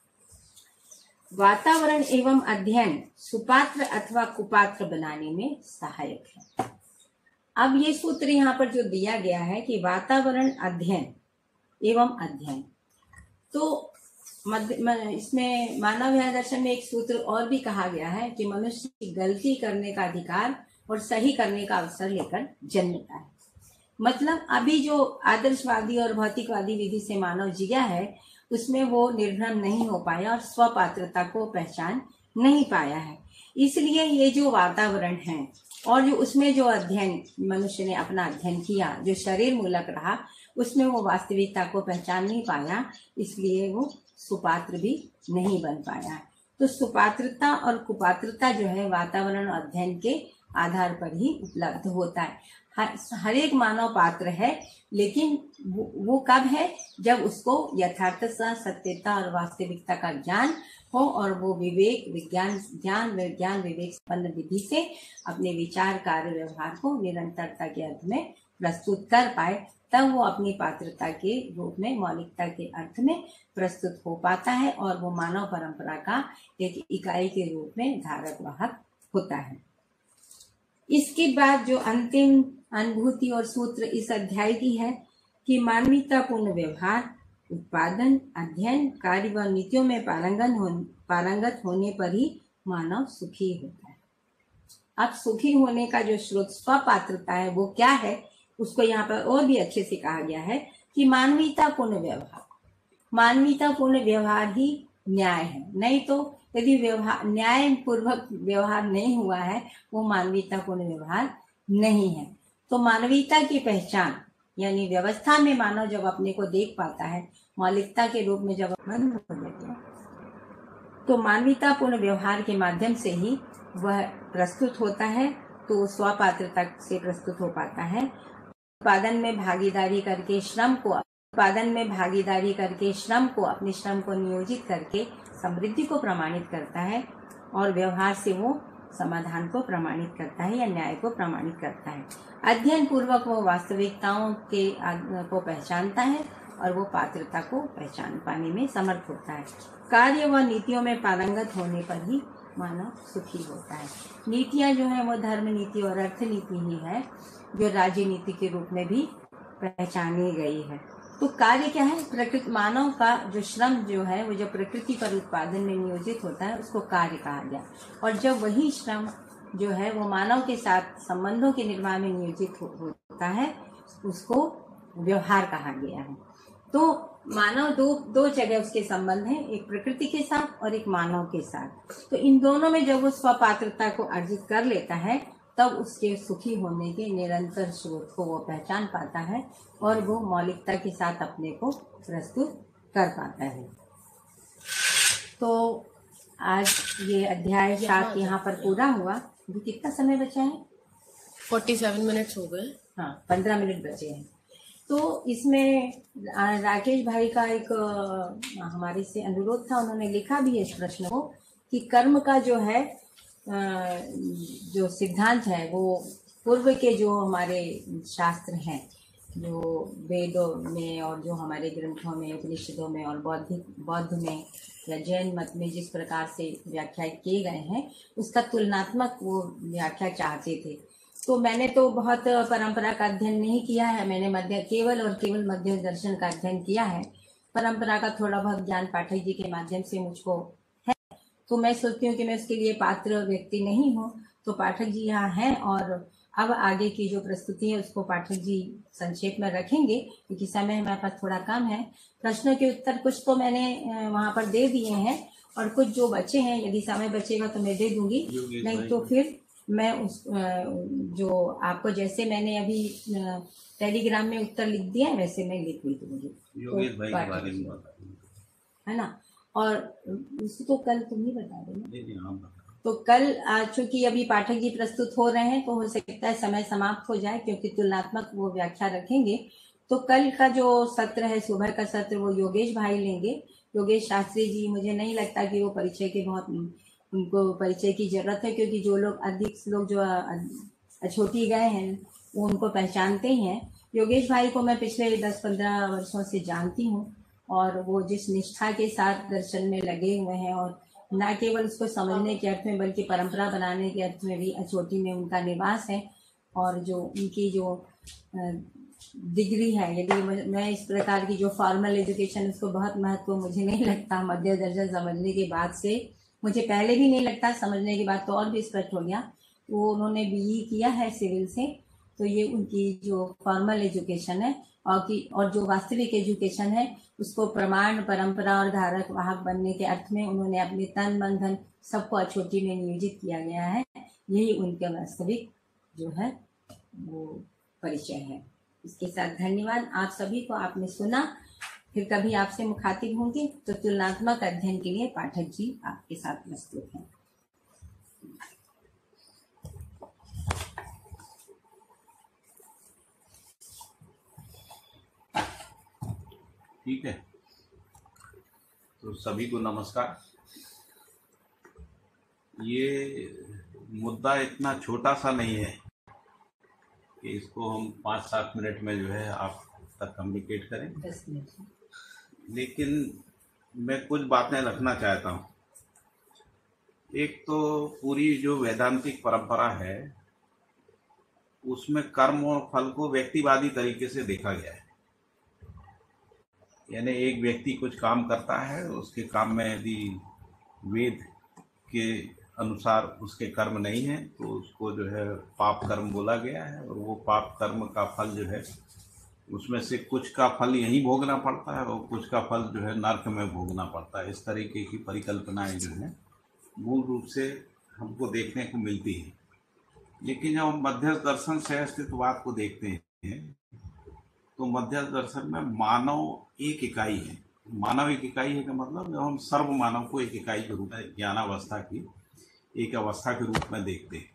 वातावरण एवं अध्ययन सुपात्र अथवा कुपात्र बनाने में सहायक है। अब ये सूत्र यहाँ पर जो दिया गया है कि वातावरण, अध्ययन एवं अध्ययन, तो इसमें मानव दर्शन में एक सूत्र और भी कहा गया है कि मनुष्य की गलती करने का अधिकार और सही करने का अवसर लेकर जन्मता है। मतलब अभी जो आदर्शवादी और भौतिकवादी विधि से मानव जिया है उसमें वो निर्भ्रम नहीं हो पाया और स्वपात्रता को पहचान नहीं पाया है। इसलिए ये जो वातावरण है और जो उसमें जो अध्ययन मनुष्य ने अपना अध्ययन किया, जो शरीर मूलक रहा, उसमें वो वास्तविकता को पहचान नहीं पाया, इसलिए वो सुपात्र भी नहीं बन पाया। तो सुपात्रता और कुपात्रता जो है वातावरण और अध्ययन के आधार पर ही उपलब्ध होता है। हर, हर एक मानव पात्र है, लेकिन वो, वो कब है? जब उसको यथार्थता, सत्यता और वास्तविकता का ज्ञान हो और वो विवेक, विज्ञान, ज्ञान, विज्ञान विवेक संपन्न विधि से अपने विचार, कार्य, व्यवहार को निरंतरता के अर्थ में प्रस्तुत कर पाए, तब वो अपनी पात्रता के रूप में, मौलिकता के अर्थ में प्रस्तुत हो पाता है और वो मानव परंपरा का एक इकाई के रूप में धारक वाहक होता है। इसके बाद जो अंतिम अनुभूति और सूत्र इस अध्याय की है कि मानवीयतापूर्ण व्यवहार, उत्पादन, अध्ययन, कार्य व नीतियों में पारंगत हो, पारंगत होने पर ही मानव सुखी होता है। अब सुखी होने का जो स्रोत स्वपात्रता है वो क्या है, उसको यहाँ पर और भी अच्छे से कहा गया है कि मानवीयतापूर्ण व्यवहार। मानवीयतापूर्ण व्यवहार ही न्याय है, नहीं तो यदि व्यवहार न्याय पूर्वक व्यवहार नहीं हुआ है वो मानवीयतापूर्ण व्यवहार नहीं है। तो मानवीयता की पहचान यानी व्यवस्था में मानव जब अपने को देख पाता है, मौलिकता के रूप में जब बंद हो जाते हैं, तो मानवीयतापूर्ण व्यवहार के माध्यम से ही वह प्रस्तुत होता है। तो तो स्वपात्रता से प्रस्तुत हो पाता है। उत्पादन में भागीदारी करके श्रम को उत्पादन में भागीदारी करके श्रम को अपने श्रम को नियोजित करके समृद्धि को प्रमाणित करता है, और व्यवहार से वो समाधान को प्रमाणित करता है या न्याय को प्रमाणित करता है। अध्ययन पूर्वक वो वास्तविकताओं के को पहचानता है और वो पात्रता को पहचान पाने में समर्थ होता है। कार्य व नीतियों में पारंगत होने पर ही मानव सुखी होता है। नीतियाँ जो है वो धर्म नीति और अर्थ नीति ही है, जो राजनीति के रूप में भी पहचानी गई है। तो कार्य क्या है? प्रकृति मानव का जो श्रम जो है वो जो प्रकृति पर उत्पादन में नियोजित होता है उसको कार्य कहा गया, और जब वही श्रम जो है वो मानव के साथ संबंधों के निर्माण में नियोजित हो, होता है उसको व्यवहार कहा गया है। तो मानव दो दो जगह उसके संबंध हैं, एक प्रकृति के साथ और एक मानव के साथ। तो इन दोनों में जब वो स्वपात्रता को अर्जित कर लेता है तब उसके सुखी होने के निरंतर स्रोत को वो पहचान पाता है और वो मौलिकता के साथ अपने को प्रस्तुत कर पाता है। तो आज ये अध्याय सात यहाँ पर पूरा हुआ। अभी कितना समय बचा है? फोर्टी सेवन मिनट्स हो गए। हाँ, पंद्रह मिनट बचे हैं। तो इसमें राकेश भाई का एक हमारे से अनुरोध था, उन्होंने लिखा भी है इस प्रश्न को कि कर्म का जो है जो सिद्धांत है वो पूर्व के जो हमारे शास्त्र हैं, जो वेदों में और जो हमारे ग्रंथों में, उपनिषदों में और बौद्धिक बौद्ध में या जैन मत में जिस प्रकार से व्याख्या किए गए हैं उसका तुलनात्मक वो व्याख्या चाहते थे। तो मैंने तो बहुत परंपरा का अध्ययन नहीं किया है, मैंने मध्य केवल और केवल मध्य दर्शन का अध्ययन किया है। परंपरा का थोड़ा बहुत ज्ञान पाठक जी के माध्यम से मुझको है, तो मैं सोचती हूँ कि मैं उसके लिए पात्र व्यक्ति नहीं हूँ। तो पाठक जी यहाँ हैं और अब आगे की जो प्रस्तुति है उसको पाठक जी संक्षेप में रखेंगे क्योंकि समय हमारे पास थोड़ा कम है। प्रश्नों के उत्तर कुछ तो मैंने वहाँ पर दे दिए हैं और कुछ जो बचे हैं यदि समय बचेगा तो मैं दे दूंगी, नहीं तो फिर मैं उस जो आपको जैसे मैंने अभी टेलीग्राम में उत्तर लिख दिया है वैसे मैं लिख भी दूंगी, तो है ना। और उसको कल तुम ही बता देना। तो कल चूंकि अभी पाठक जी प्रस्तुत हो रहे हैं तो हो सकता है समय समाप्त हो जाए क्योंकि तुलनात्मक वो व्याख्या रखेंगे। तो कल का जो सत्र है, सुबह का सत्र, वो योगेश भाई लेंगे। योगेश शास्त्री जी, मुझे नहीं लगता कि वो परिचय के बहुत उनको परिचय की जरूरत है क्योंकि जो लोग अधिक लोग जो अछोटी गए हैं वो उनको पहचानते ही हैं। योगेश भाई को मैं पिछले दस पंद्रह वर्षों से जानती हूँ और वो जिस निष्ठा के साथ दर्शन में लगे हुए हैं और न केवल उसको समझने के अर्थ में बल्कि परंपरा बनाने के अर्थ में भी अछोटी में उनका निवास है। और जो उनकी जो डिग्री है, यदि मैं इस प्रकार की जो फॉर्मल एजुकेशन उसको बहुत महत्व मुझे नहीं लगता, मध्य दर्शन समझने के बाद से, मुझे पहले भी नहीं लगता, समझने के बाद तो और भी स्पष्ट हो गया। वो उन्होंने बीई किया है सिविल से, तो ये उनकी जो फॉर्मल एजुकेशन है और की और जो वास्तविक एजुकेशन है उसको प्रमाण, परंपरा और धारक वाहक बनने के अर्थ में उन्होंने अपने तन मन धन सबको अछोटी में नियोजित किया गया है। यही उनके वास्तविक जो है वो परिचय है। इसके साथ धन्यवाद आप सभी को, आपने सुना। फिर कभी आपसे मुखातिब होंगे तो तुलनात्मक अध्ययन के लिए पाठक जी आपके साथ प्रस्तुत हैं। ठीक है, तो सभी को नमस्कार। ये मुद्दा इतना छोटा सा नहीं है कि इसको हम पाँच सात मिनट में जो है आप तक कम्युनिकेट करें, दस मिनट, लेकिन मैं कुछ बातें रखना चाहता हूँ। एक तो पूरी जो वैदांतिक परंपरा है उसमें कर्म और फल को व्यक्तिवादी तरीके से देखा गया है। यानी एक व्यक्ति कुछ काम करता है, उसके काम में यदि वेद के अनुसार उसके कर्म नहीं है तो उसको जो है पाप कर्म बोला गया है, और वो पाप कर्म का फल जो है उसमें से कुछ का फल यहीं भोगना पड़ता है और कुछ का फल जो है नर्क में भोगना पड़ता है। इस तरीके की परिकल्पनाएं जो है मूल रूप से हमको देखने को मिलती है। लेकिन जब हम मध्यस्थ दर्शन से अस्तित्ववाद को देखते हैं तो मध्यस्थ दर्शन में मानव एक इकाई है। मानव एक इकाई है का मतलब जब हम सर्व मानव को एक इकाई के रूप में, ज्ञानावस्था की एक अवस्था के रूप में देखते हैं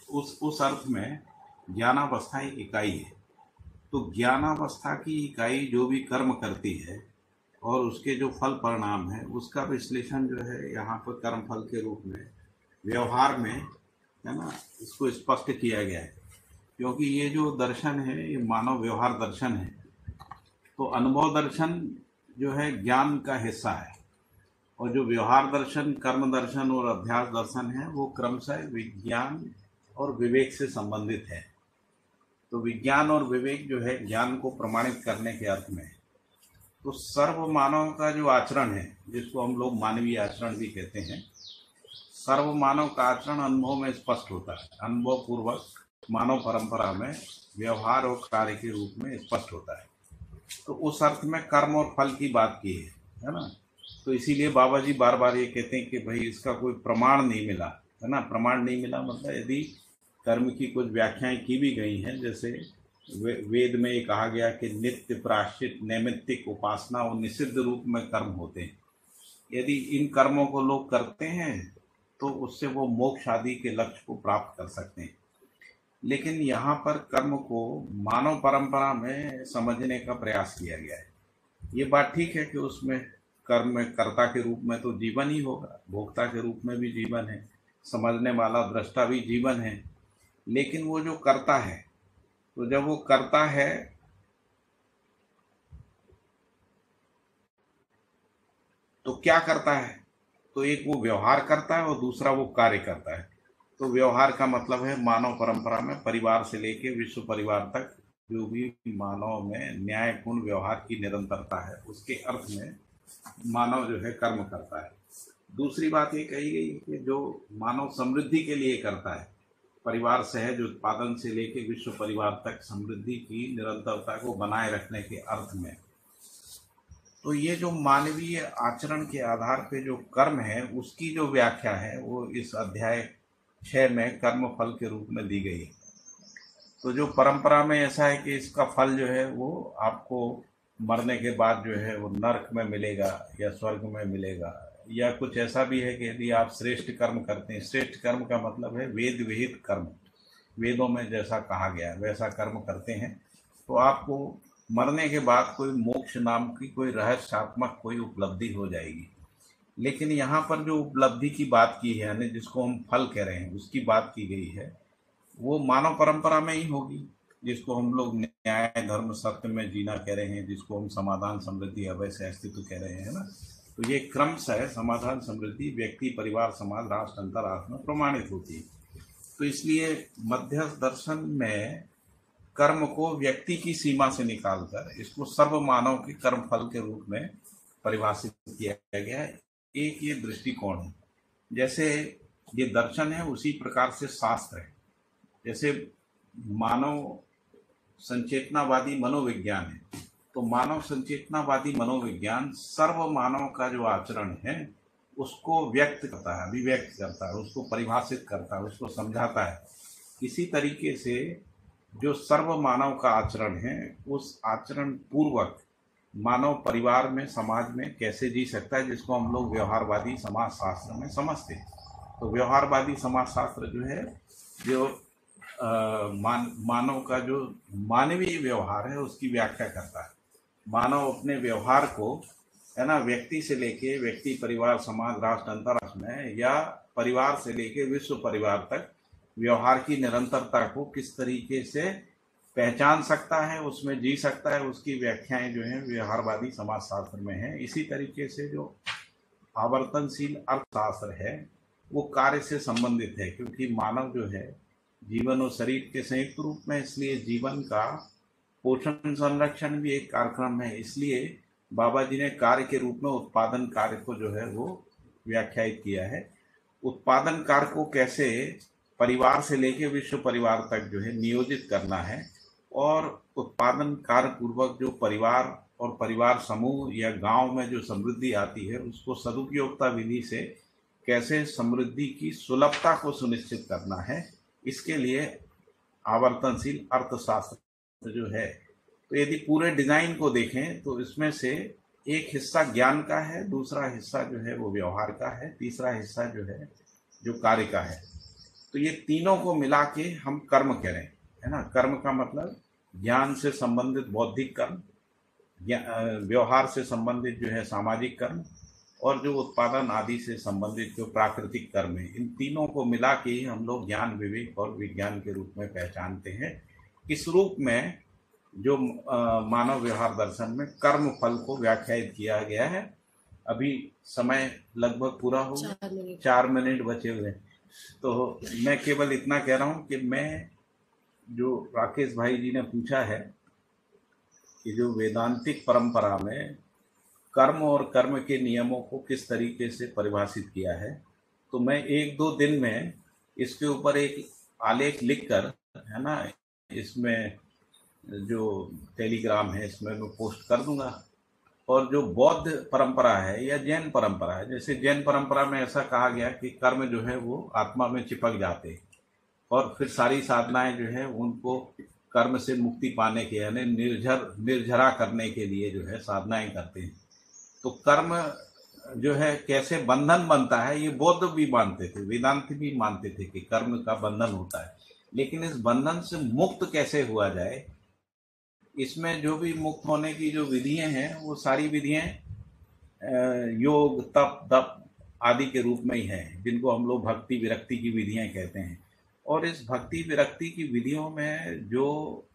उस उस अर्थ में ज्ञानावस्था एक इकाई है। तो ज्ञानावस्था की इकाई जो भी कर्म करती है और उसके जो फल परिणाम है उसका विश्लेषण जो है यहाँ पर कर्म फल के रूप में व्यवहार में, है ना, इसको स्पष्ट किया गया है। क्योंकि ये जो दर्शन है ये मानव व्यवहार दर्शन है। तो अनुभव दर्शन जो है ज्ञान का हिस्सा है, और जो व्यवहार दर्शन, कर्म दर्शन और अभ्यास दर्शन है वो क्रमशः विज्ञान और विवेक से संबंधित है। तो विज्ञान और विवेक जो है ज्ञान को प्रमाणित करने के अर्थ में। तो सर्व मानव का जो आचरण है, जिसको हम लोग मानवीय आचरण भी कहते हैं, सर्व मानव का आचरण अनुभव में स्पष्ट होता है। अनुभव पूर्वक मानव परंपरा में व्यवहार और कार्य के रूप में स्पष्ट होता है। तो उस अर्थ में कर्म और फल की बात की है, है ना। तो इसीलिए बाबा जी बार बार ये कहते हैं कि भाई इसका कोई प्रमाण नहीं मिला, है ना। प्रमाण नहीं मिला मतलब यदि कर्म की कुछ व्याख्याएं की भी गई हैं, जैसे वे, वेद में ये कहा गया कि नित्य, प्रायश्चित, नैमित्तिक, उपासना और निषिद्ध रूप में कर्म होते हैं। यदि इन कर्मों को लोग करते हैं तो उससे वो मोक्ष आदि के लक्ष्य को प्राप्त कर सकते हैं। लेकिन यहाँ पर कर्म को मानव परंपरा में समझने का प्रयास किया गया है। ये बात ठीक है कि उसमें कर्म कर्ता के रूप में तो जीवन ही होगा, भोक्ता के रूप में भी जीवन है, समझने वाला दृष्टा भी जीवन है। लेकिन वो जो करता है, तो जब वो करता है तो क्या करता है? तो एक वो व्यवहार करता है और दूसरा वो कार्य करता है। तो व्यवहार का मतलब है मानव परंपरा में परिवार से लेके विश्व परिवार तक जो भी मानव में न्यायपूर्ण व्यवहार की निरंतरता है, उसके अर्थ में मानव जो है कर्म करता है। दूसरी बात ये कही गई कि जो मानव समृद्धि के लिए करता है, परिवार सहज उत्पादन से लेके विश्व परिवार तक समृद्धि की निरंतरता को बनाए रखने के अर्थ में। तो ये जो मानवीय आचरण के आधार पे जो कर्म है उसकी जो व्याख्या है वो इस अध्याय छः में कर्म फल के रूप में दी गई है। तो जो परंपरा में ऐसा है कि इसका फल जो है वो आपको मरने के बाद जो है वो नरक में मिलेगा या स्वर्ग में मिलेगा, या कुछ ऐसा भी है कि यदि आप श्रेष्ठ कर्म करते हैं, श्रेष्ठ कर्म का मतलब है वेद विहित कर्म, वेदों में जैसा कहा गया वैसा कर्म करते हैं तो आपको मरने के बाद कोई मोक्ष नाम की कोई रहस्यात्मक कोई उपलब्धि हो जाएगी। लेकिन यहाँ पर जो उपलब्धि की बात की है, यानी जिसको हम फल कह रहे हैं, उसकी बात की गई है, वो मानव परंपरा में ही होगी, जिसको हम लोग न्याय धर्म सत्य में जीना कह रहे हैं, जिसको हम समाधान समृद्धि अभय से अस्तित्व कह रहे हैं ना। तो ये क्रमशः समाधान समृद्धि व्यक्ति, परिवार, समाज, राष्ट्र, अंतर्राष्ट्र में प्रमाणित होती है। तो इसलिए मध्यस्थ दर्शन में कर्म को व्यक्ति की सीमा से निकालकर इसको सर्व मानव के कर्म फल के रूप में परिभाषित किया गया है। एक ये दृष्टिकोण है। जैसे ये दर्शन है उसी प्रकार से शास्त्र है। जैसे मानव संचेतनावादी मनोविज्ञान है, तो मानव संचेतनावादी मनोविज्ञान सर्व मानव का जो आचरण है उसको व्यक्त करता है, अभिव्यक्त करता है, उसको परिभाषित करता है, उसको समझाता है। इसी तरीके से जो सर्व मानव का आचरण है उस आचरण पूर्वक मानव परिवार में, समाज में कैसे जी सकता है, जिसको हम लोग व्यवहारवादी समाज शास्त्र में समझते हैं। तो व्यवहारवादी समाज शास्त्र जो है जो आ, मान मानव का जो मानवीय व्यवहार है उसकी व्याख्या करता है। मानव अपने व्यवहार को, है ना, व्यक्ति से लेके व्यक्ति, परिवार, समाज, राष्ट्र, अंतर्राष्ट्र में, या परिवार से लेके विश्व परिवार तक व्यवहार की निरंतरता को किस तरीके से पहचान सकता है, उसमें जी सकता है, उसकी व्याख्याएं जो हैं व्यवहारवादी समाजशास्त्र में हैं। इसी तरीके से जो आवर्तनशील अर्थशास्त्र है वो कार्य से संबंधित है, क्योंकि मानव जो है जीवन और शरीर के संयुक्त रूप में, इसलिए जीवन का पोषण संरक्षण भी एक कार्यक्रम है। इसलिए बाबा जी ने कार्य के रूप में उत्पादन कार्य को जो है वो व्याख्यायित किया है। उत्पादन कार्य को कैसे परिवार से लेकर विश्व परिवार तक जो है नियोजित करना है, और उत्पादन कार्य पूर्वक जो परिवार और परिवार समूह या गांव में जो समृद्धि आती है उसको सदुपयोगता विधि से कैसे समृद्धि की सुलभता को सुनिश्चित करना है, इसके लिए आवर्तनशील अर्थशास्त्र जो है। तो यदि पूरे डिजाइन को देखें तो इसमें से एक हिस्सा ज्ञान का है, दूसरा हिस्सा जो है वो व्यवहार का है, तीसरा हिस्सा जो है जो कार्य का है। तो तो ये तीनों को मिला के हम कर्म करें, है ना। कर्म का मतलब ज्ञान से संबंधित बौद्धिक कर्म, व्यवहार से संबंधित जो है सामाजिक कर्म, और जो उत्पादन आदि से संबंधित जो प्राकृतिक कर्म है, इन तीनों को मिला के ही हम लोग ज्ञान, विवेक और विज्ञान के रूप में पहचानते हैं। इस रूप में जो मानव व्यवहार दर्शन में कर्म फल को व्याख्यायित किया गया है। अभी समय लगभग पूरा हो गया, चार मिनट बचे हुए, तो मैं केवल इतना कह रहा हूँ कि मैं जो राकेश भाई जी ने पूछा है कि जो वेदांतिक परंपरा में कर्म और कर्म के नियमों को किस तरीके से परिभाषित किया है, तो मैं एक दो दिन में इसके ऊपर एक आलेख लिखकर, है ना, इसमें जो टेलीग्राम है इसमें मैं पोस्ट कर दूंगा। और जो बौद्ध परंपरा है या जैन परंपरा है, जैसे जैन परंपरा में ऐसा कहा गया कि कर्म जो है वो आत्मा में चिपक जाते हैं और फिर सारी साधनाएं जो है उनको कर्म से मुक्ति पाने के, यानी निर्झर निर्झरा करने के लिए जो है साधनाएं करते हैं। तो कर्म जो है कैसे बंधन बनता है, ये बौद्ध भी मानते थे, वेदांत भी मानते थे कि कर्म का बंधन होता है। लेकिन इस बंधन से मुक्त कैसे हुआ जाए, इसमें जो भी मुक्त होने की जो विधियां हैं वो सारी विधियां योग, तप, दप आदि के रूप में ही हैं, जिनको हम लोग भक्ति विरक्ति की विधियां कहते हैं। और इस भक्ति विरक्ति की विधियों में जो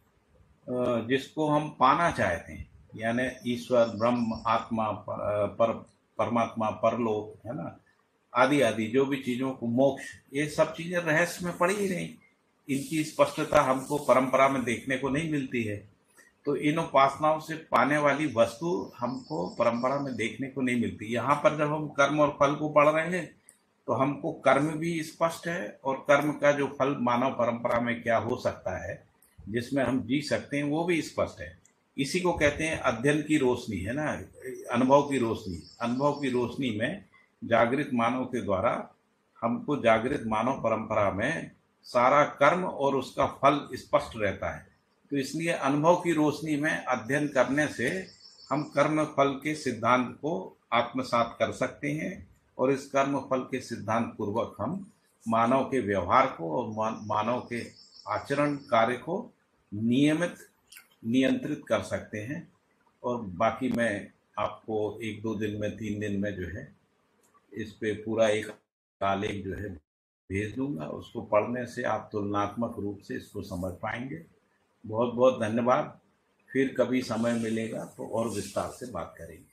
जिसको हम पाना चाहते हैं, यानी ईश्वर, ब्रह्म, आत्मा, पर परमात्मा, परलोक, है ना, आदि आदि जो भी चीज़ों को, मोक्ष, ये सब चीज़ें रहस्य में पड़ी ही नहीं। इनकी स्पष्टता हमको परंपरा में देखने को नहीं मिलती है। तो इन उपासनाओं से पाने वाली वस्तु हमको परंपरा में देखने को नहीं मिलती। यहाँ पर जब हम कर्म और फल को पढ़ रहे हैं तो हमको कर्म भी स्पष्ट है और कर्म का जो फल मानव परंपरा में क्या हो सकता है, जिसमें हम जी सकते हैं, वो भी स्पष्ट है। इसी को कहते हैं अध्ययन की रोशनी, है ना, अनुभव की रोशनी। अनुभव की रोशनी में जागृत मानव के द्वारा हमको जागृत मानव परंपरा में सारा कर्म और उसका फल स्पष्ट रहता है। तो इसलिए अनुभव की रोशनी में अध्ययन करने से हम कर्म फल के सिद्धांत को आत्मसात कर सकते हैं और इस कर्म फल के सिद्धांत पूर्वक हम मानव के व्यवहार को और मानव के आचरण कार्य को नियमित नियंत्रित कर सकते हैं। और बाकी मैं आपको एक दो दिन में, तीन दिन में जो है इस पे पूरा एक आलेख जो है भेज दूंगा। उसको पढ़ने से आप तुलनात्मक रूप से इसको समझ पाएंगे। बहुत बहुत धन्यवाद। फिर कभी समय मिलेगा तो और विस्तार से बात करेंगे।